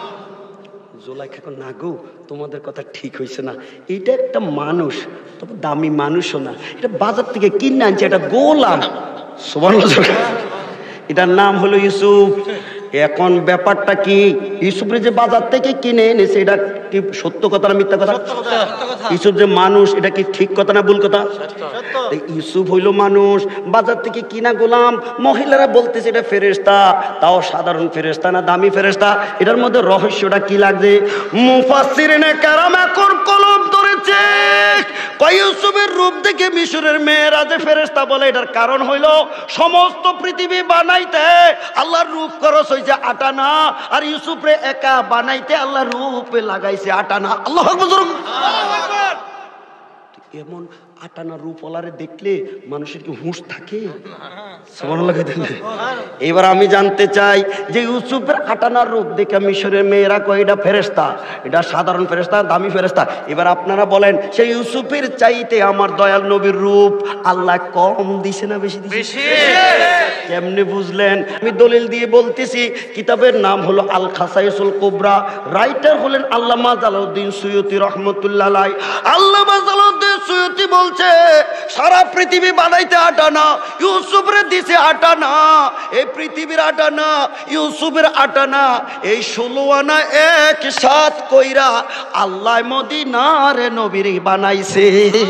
জুলাইখা কো না গো, তোমাদের কথা ঠিক হইছে না, এটা একটা মানুষ, তবে দামি মানুষও না, এটা বাজার থেকে কিনে আনছে, এটা গোলাম। সুবহানাল্লাহ। এটার নাম হলো ইউসুফ। এখন ব্যাপারটা কি? ইউসুফরে যে বাজার থেকে কিনে এনেছে এটা কি সত্য কথা না মিথ্যা কথা? ইউসুফ যে মানুষ, এটা কি ঠিক কথা না ভুল কথা? ইউসুফ হইল মানুষ, বাজার থেকে কিনা গোলাম। মহিলারা বলতেছে এটা ফেরেশতা, তাও সাধারণ ফেরেশতা না, দামি ফেরেশতা। এটার মধ্যে রহস্যটা কি লাগছে? মুফাসসিরিনে কেরাম এখন কলম ধরেছে, ইউসুফের রূপ দেখে মিশরের মেয়েরা যে ফেরেশতা বলে, এটার কারণ হইল সমস্ত পৃথিবী বানাইতে আল্লাহর রূপ খরচ হয়েছে আটানা, আর ইউসুফরে একা বানাইতে আল্লাহ রূপে লাগাইছে আটানা। আল্লাহু আকবার। এমন আটানা রূপওয়ালারে দেখলে মানুষের কি হুঁশ থাকে? সুবহানাল্লাহ। এবার আমি জানতে চাই যে ইউসুফের আটানা রূপ দেখে মিশরের মেয়েরা কয় এটা ফেরেশতা, এটা সাধারণ ফেরেশতা, দামি ফেরেশতা। এবার আপনারা বলেন সেই ইউসুফের চাইতে আমার দয়াল নবীর রূপ আল্লাহ কম দিছে না বেশি দিছে? কেমনে বুঝলেন? আমি দলিল দিয়ে বলতেছি, কিতাবের নাম হলো আল খাসাইসুল কুবরা, রাইটার হলেন আল্লামা জালালউদ্দিন সুয়ুতী রহমতুল্লাহ আলাইহি। আল্লামা জালালউদ্দিন সুয়ুতী বলছে সারা পৃথিবী বানাইতে আটানা, ইউসুফরে দিছে আটানা। এই পৃথিবীর আটানা, ইউসুফের আটানা, এই ষোলো আনা এক সাত কইরা আল্লাহ মদিনার নবীর বানাইছে।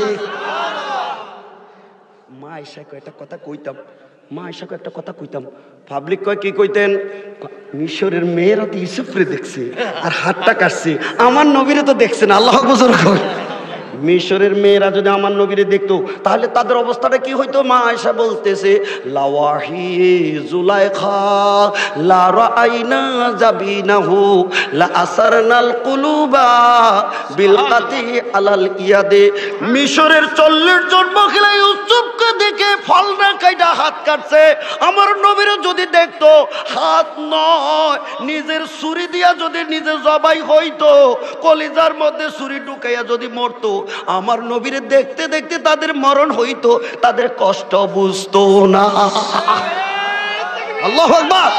মা আয়েশা কয়টা কথা কইতাম, মা আয়েশা কয়েকটা কথা কইতাম, পাবলিক কয় কি কইতেন, মিশরের মেয়েরা তো ইউসুফরে দেখছে আর হাতটা কাটছে, আমার নবীরে তো দেখছে না। আল্লাহ আকবার। মিশরের মেয়েরা যদি আমার নবীরে দেখতো তাহলে তাদের অবস্থাটা কি হইতো? মা আয়েশা বলতেছে লাওয়াহি জুলাইখা লা রাআইনা জাবিনাহু লা আসারনাল কুলুবা বিল কাতি আলাল ইয়াদে। মিশরের চল্লিশ জন মহিলা ইউসুফকে দেখে ফল না কাইটা হাত কাটছে, আমার নবীরে যদি দেখতো হাত নয় নিজের ছুরি দিয়া যদি নিজে জবাই হইতো, কলিজার মধ্যে ছুরি ঢুকাইয়া যদি মরতো, আমার নবীরে দেখতে দেখতে তাদের মরণ হইতো, তাদের কষ্ট বুঝতো না। আল্লাহু আকবার।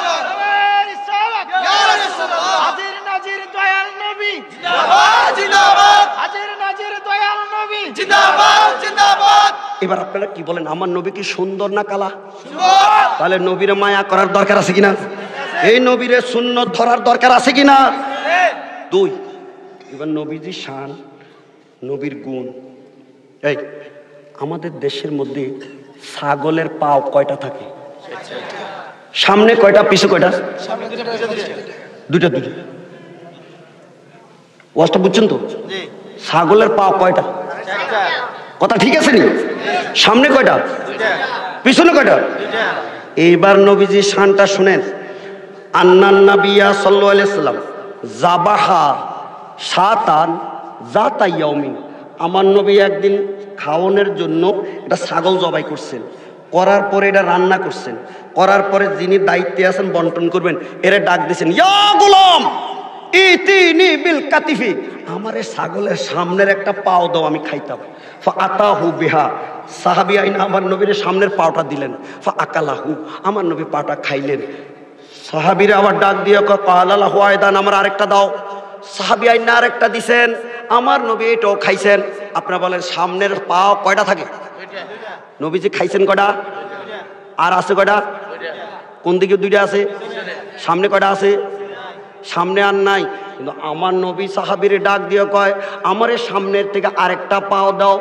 হাজির নাজির দয়াল নবী জিন্দাবাদ জিন্দাবাদ, হাজির নাজির দয়াল নবী জিন্দাবাদ জিন্দাবাদ। এবার আপনারা কি বলেন, আমার নবী কি সুন্দর না কালা? তাহলে নবীরে মায়া করার দরকার আছে কিনা? এই নবীরে সুন্নত ধরার দরকার আছে কিনা? দুই, এবার নবীজি শান, নবীর গুণ। এই আমাদের দেশের মধ্যে ছাগলের পাও কয়টা থাকে? সামনে কয়টা, পিছু কয়টা? দুইটা দুইটা। ওয়াজটা বুঝছেন তো? ছাগলের পাও কয়টা? কথা ঠিক আছে নি? সামনে কয়টা, পিছনে কয়টা? এইবার নবীজি শানটা শুনেন। আন্নান নাবিয়া সাল্লাল্লাহু আলাইহি সাল্লাম জাবাহা শাতান জাতা ইয়াউমিন। আমার নবী একদিন খাওয়ানোর জন্য একটা ছাগল জবাই করছেন, করার পরে এটা রান্না করছেন, করার পরে যিনি দায়িত্বে আছেন বন্টন করবেন, এরে ডাক দিয়েছেন, ইয়া গোলাম ইতিনি বিল কাতিফি, আমার এই ছাগলের সামনের একটা পাও দাও আমি খাইতাম। ফা আতাহু বিহা, সাহাবী আইন আমার নবীর সামনের পাওটা দিলেন। ফা আকালাহু, আমার নবী পাওটা খাইলেন। সাহাবীরা আবার ডাক দিয়ে কালালাহু আয়দান, আমার আরেকটা দাও। সাহাবী আইন আরেকটা দিছেন, আমার নবী এটাও খাইছেন। আপনারা বলেন সামনের পাও কয়টা থাকে? নবীজি খাইছেন কয়টা? আর আছে কয়টা? কোন দিকে দুইটা আছে? সামনে কয়টা আছে? সামনে আর নাই। কিন্তু আমার নবী সাহাবীরে ডাক দিয়ে কয়, আমার সামনের থেকে আরেকটা পাও দাও।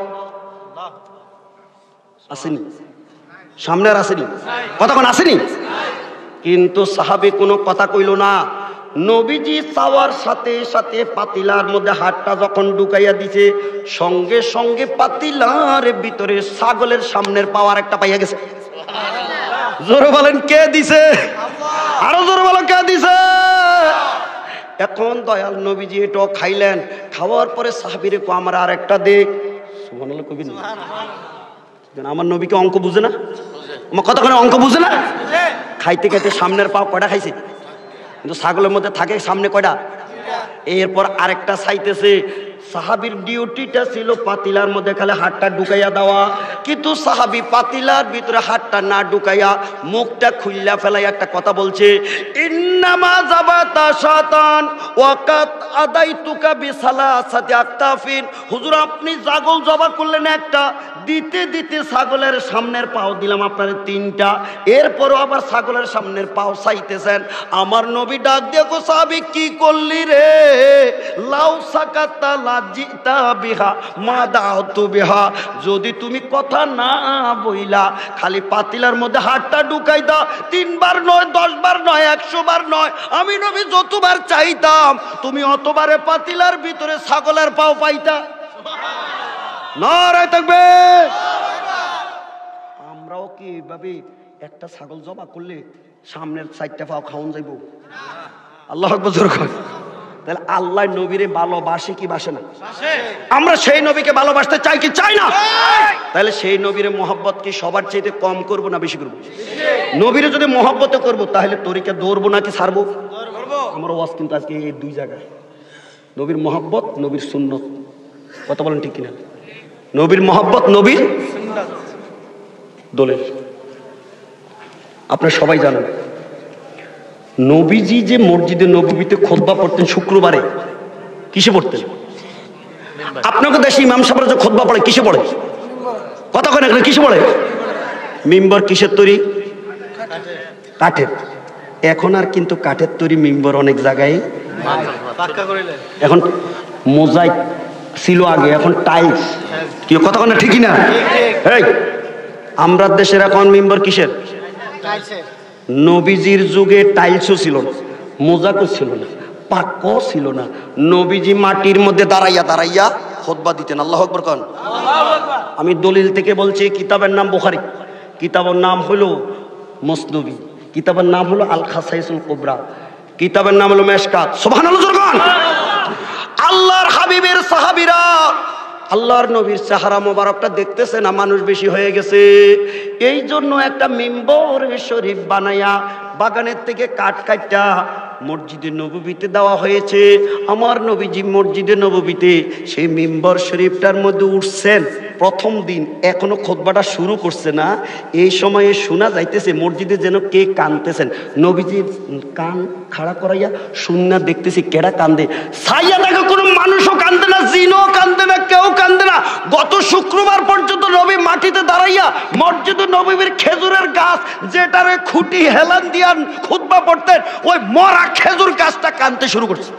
আসেনি? সামনে আর আসেনি? কতক্ষণ আসেনি? কিন্তু সাহাবী কোনো কথা কইল না। নবীজি চাওয়ার সাথে সাথে পাতিলার মধ্যে হাতটা যখন ঢুকাইয়া দিছে, সঙ্গে সঙ্গে পাতিলার ভিতরে ছাগলের সামনের পাওয়ার একটা পাইয়া গেছে। জোরে বলেন কে দিছে? আরো জোরে বলেন কে দিছে? এখন দয়াল নবীজি এটাও খাইলেন, খাওয়ার পরে সাহাবীরে কো আমার আর একটা দে। সুবহানাল্লাহ কবি না? আমার নবীকে অঙ্ক বুঝে না? আমার কতক্ষণে অঙ্ক বুঝে না? খাইতে খাইতে সামনের পাও কয়টা খাইছে, কিন্তু ছাগলের মধ্যে থাকে সামনে কয়টা? এরপর আরেকটা চাইতেছে। সাহাবীর ডিউটিটা ছিল পাতিলার মধ্যে খালি হাতটা ঢুকাইয়া দেওয়া, কিন্তু সাহাবী পাতিলার ভিতরে হাতটা না ঢুকাইয়া মুখটা খুইলা ফেলাই একটা কথা বলছে, ইন্নামা যাবাতা শাতান ওয়াকাত আদাইতুকা বিসালাসাতি আকতাফিন। হুজুর আপনি ছাগল জবা করলেন একটা, দিতে দিতে ছাগলের সামনের পাও দিলাম আপনার তিনটা, এরপরও আবার ছাগলের সামনের পাও চাইতেছেন। আমার নবী ডাক দিয়ে গো সাহাবী কি করলি রে? লাউ সাকাতা লাজিতা বিহা মা দাউতু বিহা, যদি তুমি কথা না বইলা খালি পাতিলার মধ্যে হাতটা ঢুকাই দাও, তিনবার নয়, দশ বার নয়, একশো বার নয়, আমি নবী যতবার চাইতাম তুমি অতবারে পাতিলার ভিতরে ছাগলের পাও পাইতা। নারায়ে তাকবীর। আমরাও কি এইভাবে একটা ছাগল জবা করলে সামনের চারটা পাও খাওন যাইব? আল্লাহু আকবার জোরে কর। তাহলে আল্লাহ নবীরে ভালোবাসে কি বাসে না? আমরা সেই নবীকে ভালোবাসতে চাই কি চাই না? তাহলে সেই নবীরে মহব্বত কি সবার চাইতে কম করব না বেশি করব? নবীরে যদি মহব্বত করব তাহলে তরিকা দৌড়বো নাকি ছাড়বো? আমার ওয়াজ কিন্তু আজকে এই দুই জায়গায়, নবীর মহব্বত, নবীর সুন্নত। কথা বলেন ঠিক কিনা? নবীর মহব্বত, নবীর দলিল। আপনারা সবাই জানেন নবীজি যে মসজিদে নববীতে খুতবা পড়তেন শুক্রবারে, কিসে পড়তেন? আপনাকে দেশে ইমাম সাহেবরা যে খুতবা পড়ে কিসে পড়ে? কথা কয় না, কিসে পড়ে? মিম্বর কিসের তৈরি? কাঠের। এখন আর কিন্তু কাঠের তৈরি মিম্বর অনেক জায়গায়, এখন মোজাইক ছিল আগে, এখন টাইলস। কি কথা কয় না, ঠিকই না? এই আমরা দেশের এখন মিম্বর কিসের? নবীজির যুগে টাইলসও ছিল না, মোজাকও ছিল না, পাক্কও ছিল না। নবীজি মাটির মধ্যে দাঁড়াইয়া দাঁড়াইয়া খুতবা দিতেন। আল্লাহু আকবার কোন? আমি দলিল থেকে বলছি, কিতাবের নাম বুখারী, কিতাবের নাম হলো মুসনবী, কিতাবের নাম হলো আল খাসাইসুল কুবরা, কিতাবের নাম হলো মেশকাত। সুবহানাল্লাহ জোরগান। আল্লাহর হাবিবের সাহাবীরা আল্লাহর নবীর চেহারা মোবারকটা দেখতেছে না, মানুষ বেশি হয়ে গেছে, এই জন্য একটা মিম্বর শরীফ বানায়া বাগানের থেকে কাঠ কাটা মসজিদে নববীতে দেওয়া হয়েছে। আমার নবীজি মসজিদে নববীতে সেই মিম্বর শরীফটার মধ্যে উঠছেন প্রথম দিন, এখনো খুতবাটা শুরু করছে না, এই সময়ে শোনা যাইতেছে মসজিদে যেন কে কানতেছেন। নবীজির কান খাড়া করাইয়া শুননা দেখতেছি কেডা কান্দে। সাইয়া দেখে কোনো মানুষও কান্দে না, জিনও কান্দে না, কেউ কান্দে না। গত শুক্রবার পর্যন্ত নবী মাটিতে দাঁড়াইয়া মসজিদে নববীর খেজুরের গাছ যেটারে খুঁটি হেলান দিয়া খুতবা পড়তেন, ওই মরা খেজুর গাছটা কানতে শুরু করছে।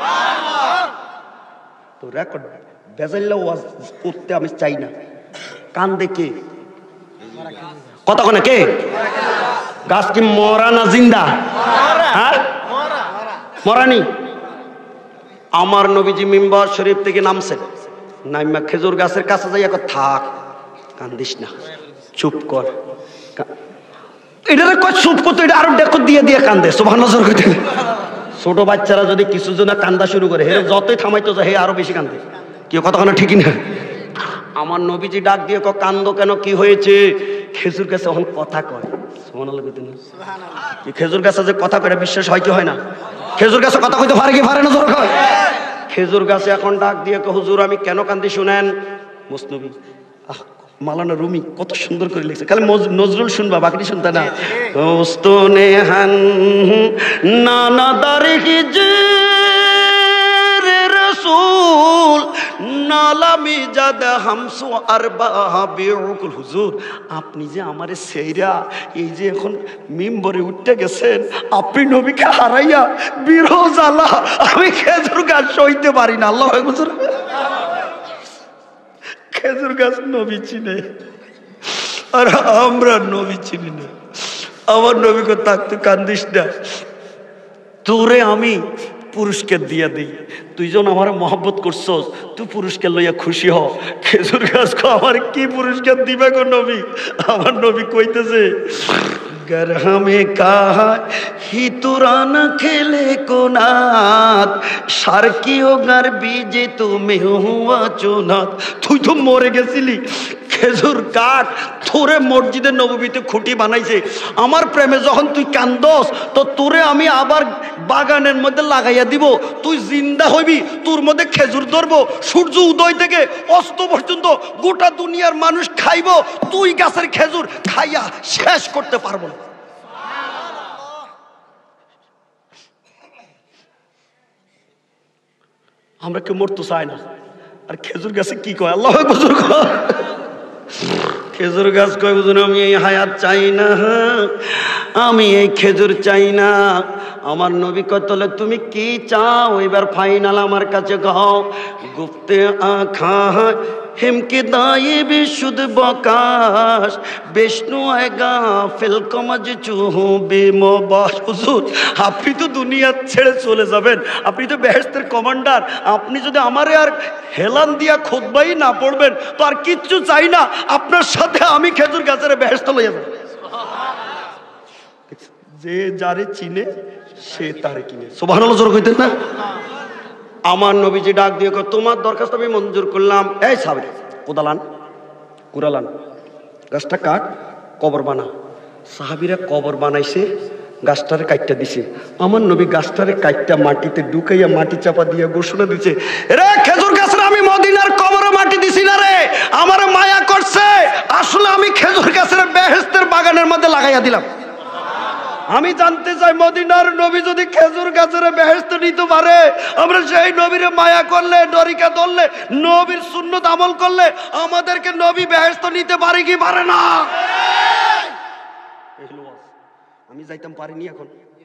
তো রেকর্ড বেজাল্লা ওয়াজ করতে আমি চাই না। কান্দে কে? কথা কনে কে? গাছ কি মরা না জিন্দা? হ্যাঁ মরানি। আমার নবীজি মিম্বর শরীফ থেকে নামছে, নাইমা খেজুর গাছের কাছে যাই এখন থাক, কান্দিস না, চুপ কর। এটারে কয় চুপ করতো, এটা আরো ডেকো দিয়ে দিয়ে কান্দে। সুবহানাল্লাহ। ছোট বাচ্চারা যদি কিছু জন কান্দা শুরু করে, হে যতই থামাইতো যায় হে আরো বেশি কান্দে। কি কথা কেন ঠিকই না? আমার নবীজি ডাক দিয়ে ক কান্দো কেন, কি হয়েছে? খেজুর গাছে এখন কথা কয়। সুবহানাল্লাহ। খেজুর গাছে যে কথা কয় বিশ্বাস হয় কি হয় না? খেজুর গাছে কথা কইতে পারে কি পারে না? জোর কয়। খেজুর গাছে এখন ডাক দিয়ে ক হুজুর আমি কেন কান্দি শুনেন। মুসনবী মাওলানা রুমি কত সুন্দর করে লিখছে, খালি নজরুল শুনবা বাকি শুনতে না। ওস্তনে হান নানা দারহি যে রাসূল নালামি জাদ হামসু আরবা বিউকুল। হুজুর আপনি যে আমারে সেইরা এই যে এখন মিম্বরে উঠতে গেছেন, আপনি নবীকে হারাইয়া বিরহ জ্বালা আমি খেজুর গাছ সইতে পারি না। আল্লাহ হুজুর খেজুর গাছ নবী চিনে আর আমরা নবী চিনি না। আমার নবীকে থাকতে কান্দিস না, তোরে আমি পুরস্কার দিয়া দিই, তুই যখন আমার মহব্বত করছস তুই পুরস্কার লইয়া খুশি হ। খেজুর গাছ আমার কি পুরস্কার দিবে গো নবী? আমার নবী কইতেছে গরহামে কাহা হি তুরান খেলে কোনাত সারকিও গার বিজে তুমি হুয়া চুনাত। তুই তো মরে গেছিলি, খেজুর কাঠ তোরে মসজিদের নববীতে খুঁটি বানাইছে। আমার প্রেমে যখন তুই কান্দস তো তোরে আমি আবার বাগানের মধ্যে লাগাইয়া দিব, তুই জিন্দা হইবি, তোর মধ্যে খেজুর ধরবো, সূর্য উদয় থেকে অস্ত পর্যন্ত গোটা দুনিয়ার মানুষ খাইব, তুই গাছের খেজুর খাইয়া শেষ করতে পারবো না। আমরা কেউ মরতে চাই না, আর খেজুর গাছে কি কয়? আল্লাহ বুজুর্গ খেজুর গাছ কয় বুঝুন আমি এই হায়াত চাই না, আমি এই খেজুর চাই না। আমার নবী কয় তাহলে তুমি কি চাও? এবার ফাইনাল আমার কাছে গাও। গুপ্তে আখা হিমকে দায়ে বিশুদ বকাশ বিষ্ণু আয়গা ফিল কমজ চুহু বেমবাস। হুজুর আপনি তো দুনিয়া ছেড়ে চলে যাবেন, আপনি তো বেহেশতের কমান্ডার, আপনি যদি আমারে আর হেলান দিয়া খুতবাই না পড়বেন তো আর কিচ্ছু চাই না, আপনার সাথে আমি খেজুর গাছের বেহেশত লইয়া যাব। যে যারে চিনে সে তারে কিনে। সুবহানাল্লাহ জোরে কইতেন না? আমার নবীজি ডাক দিয়ে কয়, তোমার দরখাস্ত আমি মঞ্জুর করলাম। এই সাবির, কোদালান কুড়ালান, গাছটা কাট, কবর বানা। সাহাবিরা কবর বানাইছে, গাছটারে কাইটটা দিছে। আমার নবী গাছটারে কাইটটা মাটিতে ঢুকাইয়া মাটি চাপা দিয়ে ঘোষণা দিছে, রে খেজুর গাছের আমি মদিনার কবরে মাটি দিছি না রে, আমার মায়া করছে, আসলে আমি খেজুর গাছের বেহেশতের বাগানের মধ্যে লাগাইয়া দিলাম। আমি জানতে চাই, মদিনার নবী যদি খেজুর গাছের বেহেশত নিতে পারে, আমরা সেই নবীরে মায়া করলে, ডরিকা ধরলে, নবীর সুন্নত আমল করলে আমাদেরকে নবী বেহেশত নিতে পারে কি পারে না? আমি যাইতাম পারিনি, এখন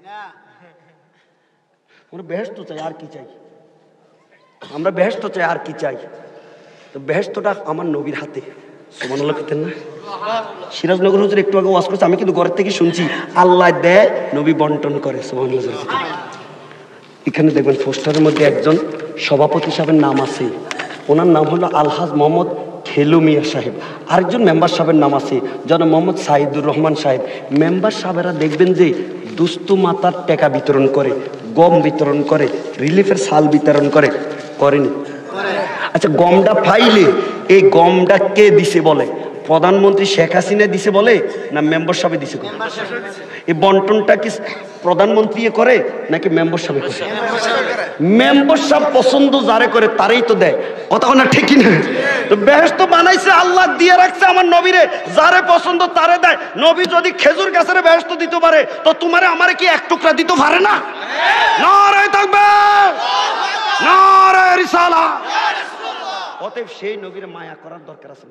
আমরা বেহেশত চাই, আর কি চাই? আমরা বেহেশত চাই, আর কি চাই? তো বেহেশতটা আমার নবীর হাতে। সুবহানাল্লাহ পেতেন না? সিরাজনগর হুজুর একটু আগে ওয়াজ করছে, আমি কিন্তু ঘর থেকে শুনছি, আল্লাহ দেয়, নবী বন্টন করে। সুবহানাল্লাহ। এখানে দেখবেন পোস্টারের মধ্যে একজন সভাপতি সাহেবের নাম আছে, ওনার নাম হলো আলহাজ মোহাম্মদ খেলু মিয়া সাহেব। আরেকজন মেম্বার সাহেবের নাম আছে জনাব মোহাম্মদ সাইদুর রহমান সাহেব। মেম্বার সাহেবেরা দেখবেন যে দুস্থ মাতার টাকা বিতরণ করে, গম বিতরণ করে, রিলিফের সাল বিতরণ করে, করেনি? আচ্ছা, গমটা পাইলে এই গমটা কে দিছে বলে? প্রধানমন্ত্রী শেখ হাসিনা দিছে বলে না মেম্বার সাহেব দিছে? এই বন্টনটা কি প্রধানমন্ত্রী করে নাকি মেম্বার সাহেব করে? মেম্বার সাহেব পছন্দ যারে করে তারই তো দেয়, কথা না ঠিক না? তো বেহেশত বানাইছে আল্লাহ, দিয়ে রাখছে আমার নবীরে, যারে পছন্দ তারে দেয়। নবী যদি খেজুর গাছের বেহেশত দিতে পারে, তো তোমারে আমারে কি এক টুকরা দিতে পারে না? নারে তাকবীর, নারে রিসালাত। অতএব সেই নবীর মায়া করার দরকার আছে।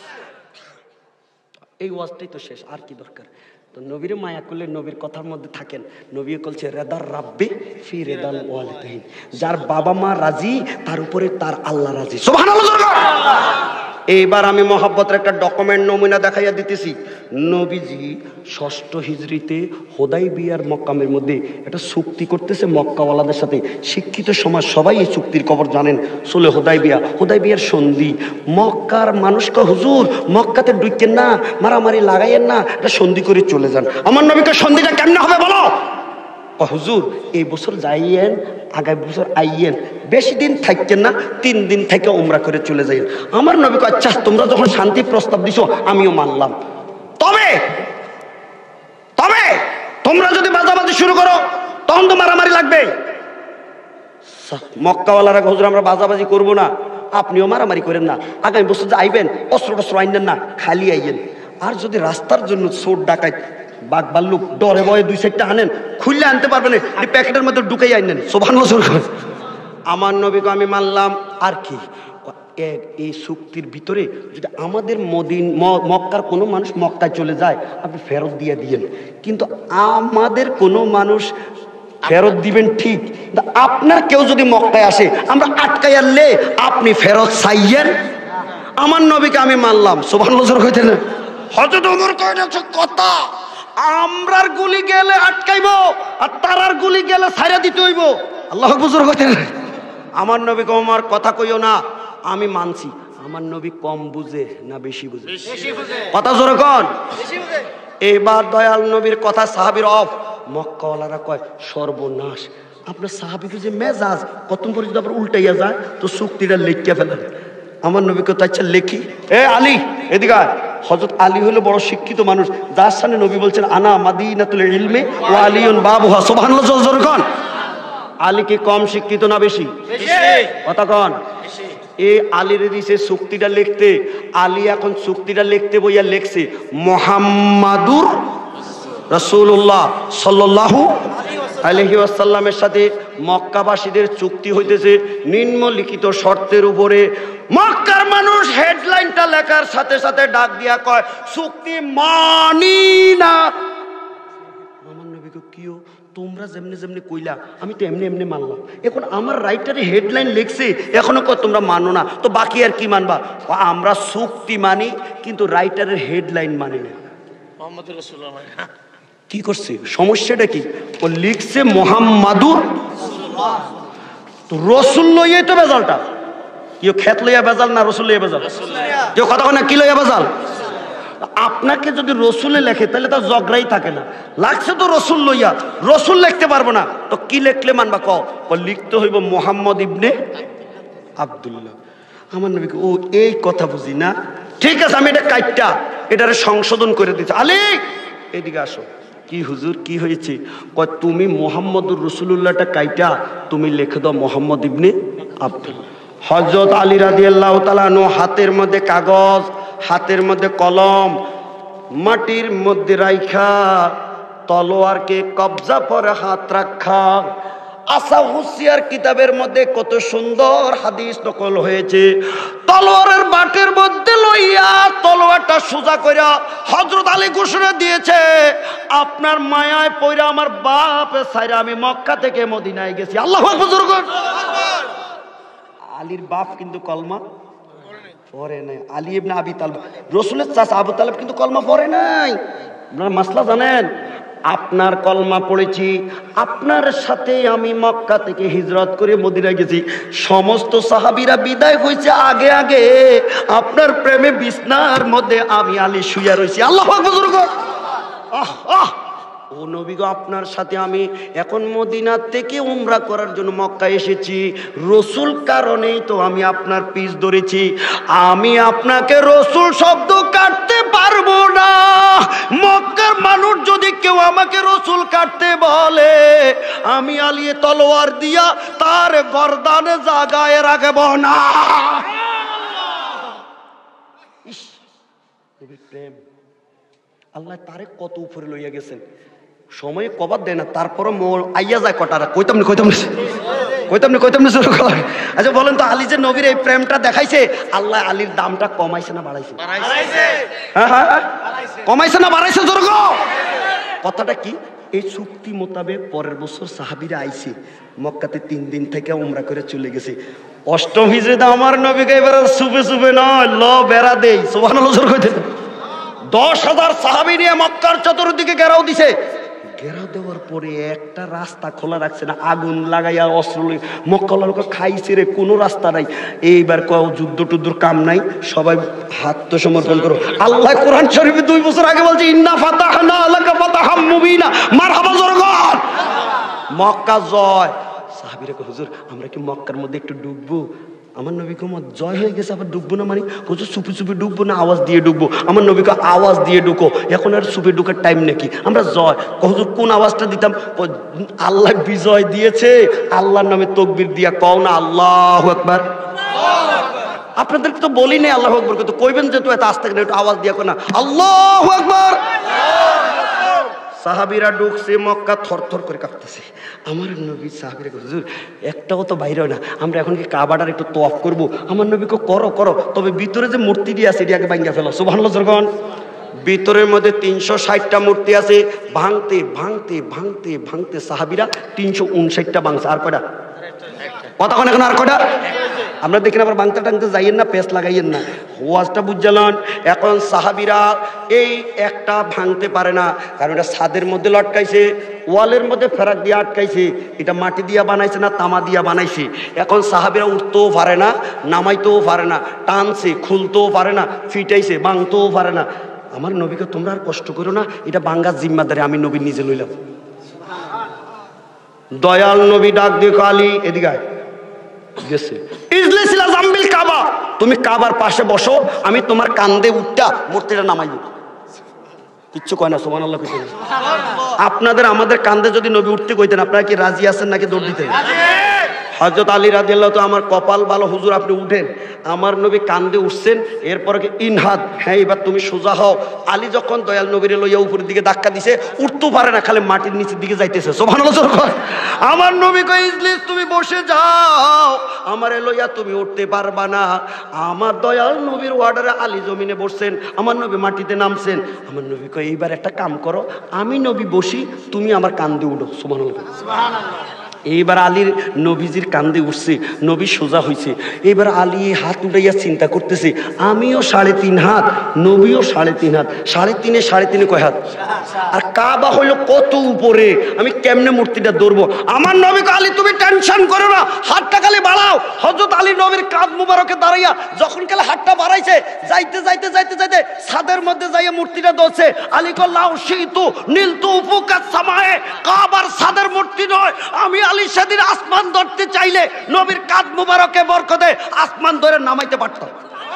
এই ওয়াজটাই তো শেষ, আর কি দরকার? তো নবীর মায়া করলে নবীর কথার মধ্যে থাকেন। নবী বলছে, রেদার রাব্বি ফি রেদাল ওয়ালিদাইন, যার বাবা মা রাজি তার উপরে তার আল্লাহ রাজি। সুবহানাল্লাহ। এইবার আমি মহব্বতের একটা ডকুমেন্ট নমুনা দেখাইয়া দিতেছি। নবীজি ষষ্ঠ হিজরিতে হুদাইবিয়ার মক্কামের মধ্যে একটা চুক্তি করতেছে মক্কাওয়ালাদের সাথে। শিক্ষিত সমাজ সবাই এই চুক্তির খবর জানেন। চলে হুদাইবিয়া, হুদাইবিয়ার সন্ধি। মক্কার মানুষকে, হুজুর মক্কাতে ঢুকেন না, মারামারি লাগাইয়েন না, এটা সন্ধি করে চলে যান। আমার নবীকে সন্ধিটা কেমনে হবে বলো? হুজুর এই বছর যাইয়েন, আগামী বছর আইয়েন, বেশি দিন থাকতেন না, তিন দিন থেকে উমরা করে চলে যাইয়েন। আমার নবী কয়, আচ্ছা তোমরা যখন শান্তি প্রস্তাব দিছো আমিও মানলাম, তবে তবে তোমরা যদি বাজাবাজি শুরু করো তখন তো মারামারি লাগবে। মক্কাওয়ালারা, হুজুর আমরা বাজাবাজি করবো না, আপনিও মারামারি করেন না, আগামী বছর যে আইবেন অস্ত্র টস্ত্র আইনেন না, খালি আইয়েন। আর যদি রাস্তার জন্য চোর ডাকাত বাঘ ভাল্লুক ডরে ভয়ে দুই সাইডটা আনেন, খুললে আনতে পারবেন না, এই প্যাকেটের মধ্যে ঢুকাই আনেন। সুবহানাল্লাহ। আমার নবীকে আমি মানলাম। আর কি এই চুক্তির ভিতরে যদি আমাদের মদিন মক্কার কোনো মানুষ মক্কায় চলে যায়, আপনি ফেরত দিয়ে দিয়েন, কিন্তু আমাদের কোনো মানুষ ফেরত দিবেন ঠিক, আপনার কেউ যদি মক্কায় আসে আমরা আটকাই আনলে আপনি ফেরত চাইয়েন। আমার নবীকে আমি মানলাম। সুবহানাল্লাহ কইতে না? হযরত ওমর কইছে কথা, আমরার গুলি গেলে আটকাইব আর তারার গুলি গেলে ছাইরা দিতে হইব। আল্লাহ বুজুর কইতে না? আমার নবী ওমর কথা কইও না, আমি মানছি। আমার নবী কম বুঝে না বেশি বুঝে? কথা জোরে কোন? এবার দয়াল নবীর কথা সাহাবীর অফ। মক্কাওয়ালারা কয়, সর্বনাশ, আপনার সাহাবীকে যে মেজাজ কত করে যদি আপনার উল্টাইয়া যায় তো চুক্তিটা লিখিয়া ফেলেন। আমার নবীকে তো আচ্ছা লেখি। এ আলী এদিকে আয়। হযরত আলী হলো বড় শিক্ষিত মানুষ, যার সামনে নবী বলছেন আনা মাদিনাতুল ইলমি ওয়া আলিয়ুন বাবুহা। সুবহানাল্লাহ জোরে কোন? আলী কি কম শিক্ষিত না বেশি? কথা কোন? এই আলীর দিছে চুক্তিটা লিখতে। আলী এখন চুক্তিটা লিখতে বইয়া লিখছে মুহাম্মাদুর রাসূলুল্লাহ সাল্লাল্লাহু আলাইহি ওয়াসাল্লামের সাথে মক্কাবাসীদের চুক্তি হইতেছে নিম্নলিখিত শর্তের উপরে। মক্কার মানুষ হেডলাইনটা লেখার সাথে সাথে ডাক দিয়া কয়, চুক্তি মানি না। আমার নবীকে কিও তোমরা যেমনি যেমনি কইলা আমি তো এমনি এমনি মানলাম। এখন আমার রাইটারে হেডলাইন লিখছে, এখনো কয় তোমরা মানো না, তো বাকি আর কি মানবা? আমরা চুক্তি মানি কিন্তু রাইটারের হেডলাইন মানি না। মুহাম্মদুর রাসূলুল্লাহ কি করছে? সমস্যাটা কি? ও লিখছে মুহাম্মাদুর তো রসুল লইয়াই তো বেজালটা। কেউ খেত লইয়া বেজাল না রসুল লইয়া বেজাল? কেউ কথা না কি লইয়া বেজাল? আপনাকে যদি রসুলে লেখে তাহলে তার জগড়াই থাকে না, লাগছে তো রসুল লইয়া, রসুল লিখতে পারবো না তো কি লিখলে মানবা? ক লিখতে হইব মোহাম্মদ ইবনে আব্দুল্লাহ। আমার নবীকে ও এই কথা বুঝি না, ঠিক আছে আমি এটা কাইটটা এটারে সংশোধন করে দিচ্ছি। আলী এদিকে আসো। কি হুজুর কি হয়েছে? কয় তুমি মোহাম্মদুর রসুল্লাহটা কাইটা তুমি লিখে দাও মোহাম্মদ ইবনে আব্দুল্লাহ। হযরত আলী রাদিয়াল্লাহু তাআলা আনহু হাতের মধ্যে কাগজ, হাতের মধ্যে কলম, মাটির মধ্যে রাইখা তলোয়ারকে কবজা পরে হাত রাখা। আসা হুসিয়ার কিতাবের মধ্যে কত সুন্দর হাদিস নকল হয়েছে। তলোয়ারের বাটের মধ্যে লইয়া তলোয়ারটা সোজা কইরা হযরত আলী ঘোষণা দিয়েছে, আপনার মায়ায় পইরা আমার বাপ ছাইরা আমি মক্কা থেকে মদিনায় গেছি। আল্লাহু আকবার জোরে কর। আলীর বাপ কিন্তু কলমা পড়ে নাই। আলী ইবনে আবি তালেব রাসূলের চাচা আবু তালেব কিন্তু কলমা পড়ে নাই। আপনারা মাসলা জানেন? আপনার কলমা পড়েছি, আপনার সাথে আমি মক্কা থেকে হিজরত করে মদিনায় গেছি। সমস্ত সাহাবীরা বিদায় হয়েছে আগে আগে, আপনার প্রেমে বিছনার মধ্যে আমি আলী শুইয়া রয়েছি। আল্লাহু আকবার জোরে কর। আহ আহ ও নবী গো, আপনার সাথে আমি এখন মদিনা থেকে উমরা করার জন্য মক্কা এসেছি, রসুল কারণেই তো আমি আপনার পিছ ধরেছি। আমি আপনাকে রসুল শব্দ কাটতে পারবো না। মক্কার মানুষ যদি কেউ আমাকে রসুল কাটতে বলে, আমি আলী তলোয়ার দিয়া তার গর্দানে জাগায় রাখব না। ইস, প্রেম আল্লাহ তারে কত উপরে লইয়া গেছেন, সময় কবার দেয় না, তারপরে মোর আইয়া যায় কটারা। কইতাম না কইতাম না কইতাম না কইতাম না। আচ্ছা বলেন তো, আলী যে নবীর এই প্রেমটা দেখাইছে, আল্লাহ আলীর দামটা কমাইছে না বাড়াইছে? হ্যাঁ হ্যাঁ কমাইছে না বাড়াইছে? জোরে গো। কথাটা কি? এই চুক্তি মোতাবেক পরের বছর সাহাবীরা আইছে, মক্কাতে তিন দিন থেকে উমরা করে চলে গেছে। অষ্টম হিজরিতে আমার নবীকে এবার সুবে সুবে নয় ল বেড়া দেই। সুবহানাল্লাহ জোরে কইতে। দশ হাজার সাহাবী নিয়ে মক্কার চতুর্দিকে ঘেরাও দিছে। ঘেরাও দেওয়ার পরে একটা রাস্তা খোলা রাখছে না, আগুন লাগাইয়া অস্ত্র মক্কা লোক খাইছে রে, কোনো রাস্তা নাই। এইবার কও যুদ্ধ টুদ্ধর কাম নাই, সবাই হাত তো সমর্পণ করো। আল্লাহ কোরআন শরীফে দুই বছর আগে বলছে ইন্না ফাতাহনা লাকা ফাতাহাম মুবিনা। মারহাবা জোরে কর। মক্কা জয়। সাহাবীরা কয় হুজুর আমরা কি মক্কার মধ্যে একটু ডুববো? আমার নবী কো জয় হয়ে গেছে আবার ডুববো না? মানে হুজুর চুপি চুপি ডুববো না আওয়াজ দিয়ে ডুববো? আমার নবী কো আওয়াজ দিয়ে ঢুকো, এখন আর চুপি ঢুকার টাইম নাকি, আমরা জয়। হুজুর কোন আওয়াজটা দিতাম? আল্লাহ বিজয় দিয়েছে, আল্লাহর নামে তাকবীর দিয়া কও না আল্লাহু আকবার। আপনাদেরকে তো বলি নাই আল্লাহু আকবার, কিন্তু কইবেন যে তো এত আস্তে করে একটু আওয়াজ দিয়া কো না আল্লাহু আকবার। সাহাবীরা ঢুকছে, মক্কা থরথর করে কাঁপতেছে। আমার নবী সাহাবীরা হুজুর একটাও তো বাইরে হয় না, আমরা এখন কি কাবাটার একটু তওয়াফ করব? আমার নবীকে করো করো, তবে ভিতরে যে মূর্তিটি আছে এটি আগে ভাঙিয়া ফেলো। সুবহানাল্লাহ জোরগণ। ভিতরের মধ্যে তিনশো ষাটটা মূর্তি আছে, ভাঙতে ভাঙতে ভাঙতে ভাঙতে সাহাবীরা তিনশো উনষাটটা ভাঙছে। আর কয়টা? কতক্ষণ এখন আর কয়টা? আমরা দেখেন আবার বাংতা টাংতে যাইয়েন না, পেস লাগাইয়েন না। ওয়াজটা বুঝলাম। এখন সাহাবীরা এই একটা ভাঙতে পারে না, কারণ এটা ছাদের মধ্যে লটকাইছে, ওয়ালের মধ্যে ফেরাক দিয়ে আটকাইছে। এটা মাটি দিয়া বানাইছে না তামা দিয়া বানাইছে। এখন সাহাবীরা উঠতেও পারে না, নামাইতেও পারে না, টানছে খুলতেও পারে না, ফিটাইছে ভাঙতেও পারে না। আমার নবীকে তোমরা আর কষ্ট করো না, এটা বাঙ্গার জিম্মাদারি আমি নবী নিজে লইলাম। দয়াল নবী ডাক দিয়ে আলী এদিকে আয়। গেছে ইজলিসিলা জামবিল কাবা, তুমি কাবার পাশে বসো, আমি তোমার কান্দে উঠটা মূর্তিটা নামাই দেব। কিচ্ছু কয় না। সুবহানাল্লাহ কইতে। আপনাদের আমাদের কান্দে যদি নবী উঠতে কইতেন, আপনারা কি রাজি আছেন নাকি দৌড় দিতেন? হযরত আলী রাদিয়াল্লাহু তো আমার কপাল ভালো, হুজুর আপনি উঠেন। আমার নবী কান্দে উঠছেন, এরপরে কি ইনহাদ, হ্যাঁ এবার তুমি সোজা হও। আলী যখন দয়াল নবীরে লইয়া উপরের দিকে ধাক্কা দিছে, উঠতেও পারে না, খালি মাটির নিচের দিকে যাইতেছে। সুবহানাল্লাহ। আমার নবী কই ইজলিস তুমি বসে যাও, আমারে লইয়া তুমি উঠতে পারবা না। আমার দয়াল নবীর ওয়ার্ডারে আলী জমিনে বসছেন, আমার নবী মাটিতে নামছেন। আমার নবী কই এইবার একটা কাম করো, আমি নবী বসি, তুমি আমার কান্দে উঠো। সুবহানাল্লাহ। এইবার আলীর নবীজির কান্দে উঠছে, নবী সোজা হয়েছে। এবার আলী হাত উঠাইয়া চিন্তা করতেছে, আমিও সাড়ে তিন হাত, নবীও সাড়ে তিন হাত, সাড়ে তিনে সাড়ে তিনে কয় হাত? আর কাবা হইলো কত উপরে, আমি কেমনে মূর্তিটা ধরবো? আমার নবীকে, আলী তুমি টেনশন করো না, হাতটা খালি বাড়াও। হযরত আলী নবীর কাঁধ মুবারকে দাঁড়াইয়া যখন কালে হাতটা বাড়াইছে, যাইতে যাইতে যাইতে যাইতে ছাদের মধ্যে যাইয়া মূর্তিটা ধরছে। আলী কল লাউ শিতু নীলতু উফুকাস সামায়ে, কাবার ছাদের মূর্তি নয়, আমি আলী সেদিন আসমান ধরতে চাইলে নবীর কাঁধ মুবারকে বরকতে আসমান ধরে নামাইতে পারতাম।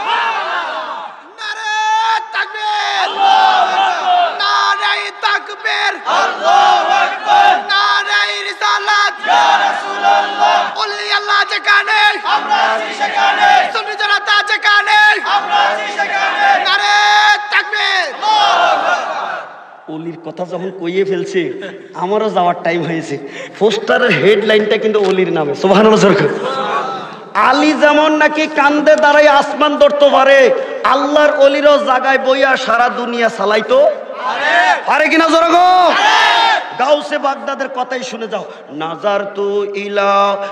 নারে তাকবীর, আল্লাহু আকবার, নারে তাকবীর, আল্লাহু আকবার, নারে রিসালাত, ইয়া রাসূলুল্লাহ, ওলি আল্লাহ যেখানে আমরা আছি সেখানে, সুন্নি জামাত যেখানে আমরা আছি সেখানে, নারে তাকবীর, আল্লাহু আকবার। অলির কথা যখন কইয়ে ফেলছে, আমারও যাওয়ার টাইম হয়েছে। পোস্টারের হেডলাইনটা কিন্তু অলির নামে, সুবহানাল্লাহ। আলী যেমন নাকি কান্দে দাঁড়াই আসমান ধরতে পারে, আল্লাহর অলিরও জায়গায় বইয়া সারা দুনিয়া চালাইতো পারে কিনা? জোরে গো। গাউসে বাগদাদের কথাই শুনে যাও। নাজার তু ইলা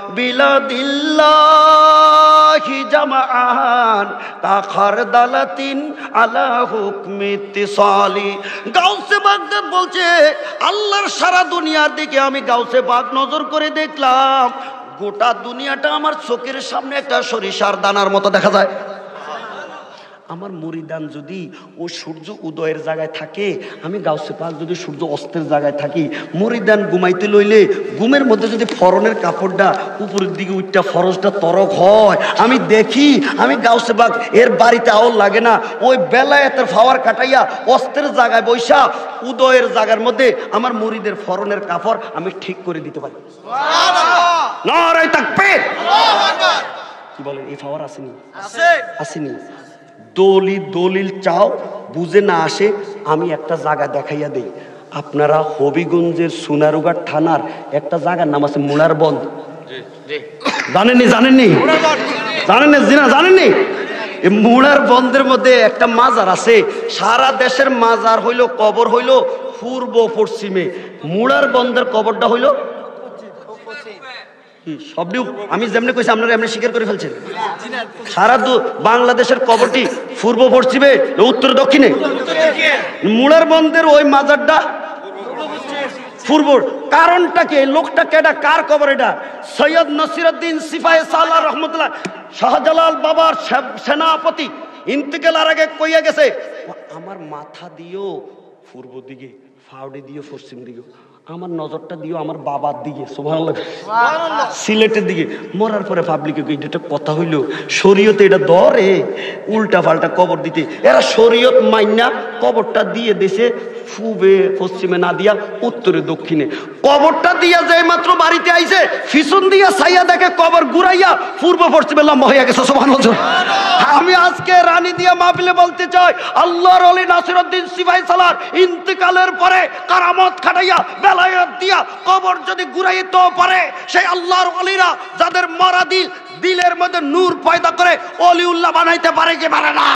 বিলাদিল্লাহি জামাআন কাখার দালাতিন আলা হুকমি ইত্তিসালি। গাউসে বাগদাদ বলছে, আল্লাহর সারা দুনিয়ার দিকে আমি গাউসে বাগ নজর করে দেখলাম, গোটা দুনিয়াটা আমার চোখের সামনে একটা সরিষার দানার মতো দেখা যায়। আমার মুরিদান যদি ও সূর্য উদয়ের জায়গায় থাকে, আমি গাউসে পাক যদি সূর্য অস্তের জায়গায় থাকি, মুরিদান ঘুমাইতে লইলে ঘুমের মধ্যে যদি ফরনের কাপড়টা উপরের দিকে উঠটা ফরজটা তরক হয়, আমি দেখি আমি গাউসে পাক এর বাড়িতে আওয়াজ লাগে না, ওই বেলায়েতের ফাওয়ার কাটাইয়া অস্তের জায়গায় বৈশা উদয়ের জায়গার মধ্যে আমার মুরিদের ফরনের কাপড় আমি ঠিক করে দিতে পারি। নারে তাকবীর, আল্লাহু আকবার। কি বলেন, এই ফাওয়ার আসেনি? আছে, আসেনি? দলিল দলিল চাও, বুঝে না আসে, আমি একটা জায়গা দেখাইয়া দেই। আপনারা হবিগঞ্জের সোনারুঘাট থানার একটা জায়গার নাম আছে মুলার বন্ধ, জানেননি? জানেননি? জানেন না? জানেননি? এই মুলার বন্ধের মধ্যে একটা মাজার আছে। সারা দেশের মাজার হইল, কবর হইল পূর্ব পশ্চিমে, মুলার বন্ধের কবরটা হইল সবটি আমি যেমনি কইছি আপনারা এমনি স্বীকার করে ফেলছেন। সারা বাংলাদেশের কবরটি পূর্ব পশ্চিমে, উত্তর দক্ষিণে। মুলার বন্ধের ওই মাজারটা পূর্ব। কারণটা কি? লোকটা কেডা? কার কবর এটা? সৈয়দ নসিরউদ্দিন সিপাহি সালাহ রহমতুল্লাহ, শাহজালাল বাবার সেনাপতি ইন্তেকালের আগে কইয়া গেছে, আমার মাথা দিও পূর্ব দিকে, ফাউডি দিও পশ্চিম দিকে, আমার নজরটা দিও আমার বাবার দিকে, সুবহানাল্লাহ, সিলেটের দিকে। মরার পরে পাবলিকে এটা কথা হইল, শরীয়তে এটা ধরে উল্টা পাল্টা কবর দিতে। এরা শরীয়ত মাইনা কবরটা দিয়ে দেশে পূবে পশ্চিমে না দিয়া উত্তরে দক্ষিণে। কবরটা দিয়া যায় মাত্র বাড়িতে আইছে, পিছন দিয়া ছাইয়া দেখে কবর ঘুরাইয়া পূর্ব পশ্চিমে লম্বা হইয়া গেছে, সুবহানাল্লাহ। আমি আজকে রানী দিয়া মাহফিলে বলতে চাই, আল্লাহর ওলি নাসিরউদ্দিন সিপাহি সালার ইন্তেকালের পরে কারামত খাটাইয়া বেলায়েত দিয়া কবর যদি ঘুরাইতে পারে, সেই আল্লাহর ওলিরা যাদের মরা দিল দিলের মধ্যে নূর পয়দা করে অলিউল্লাহ বানাইতে পারে কি পারে না?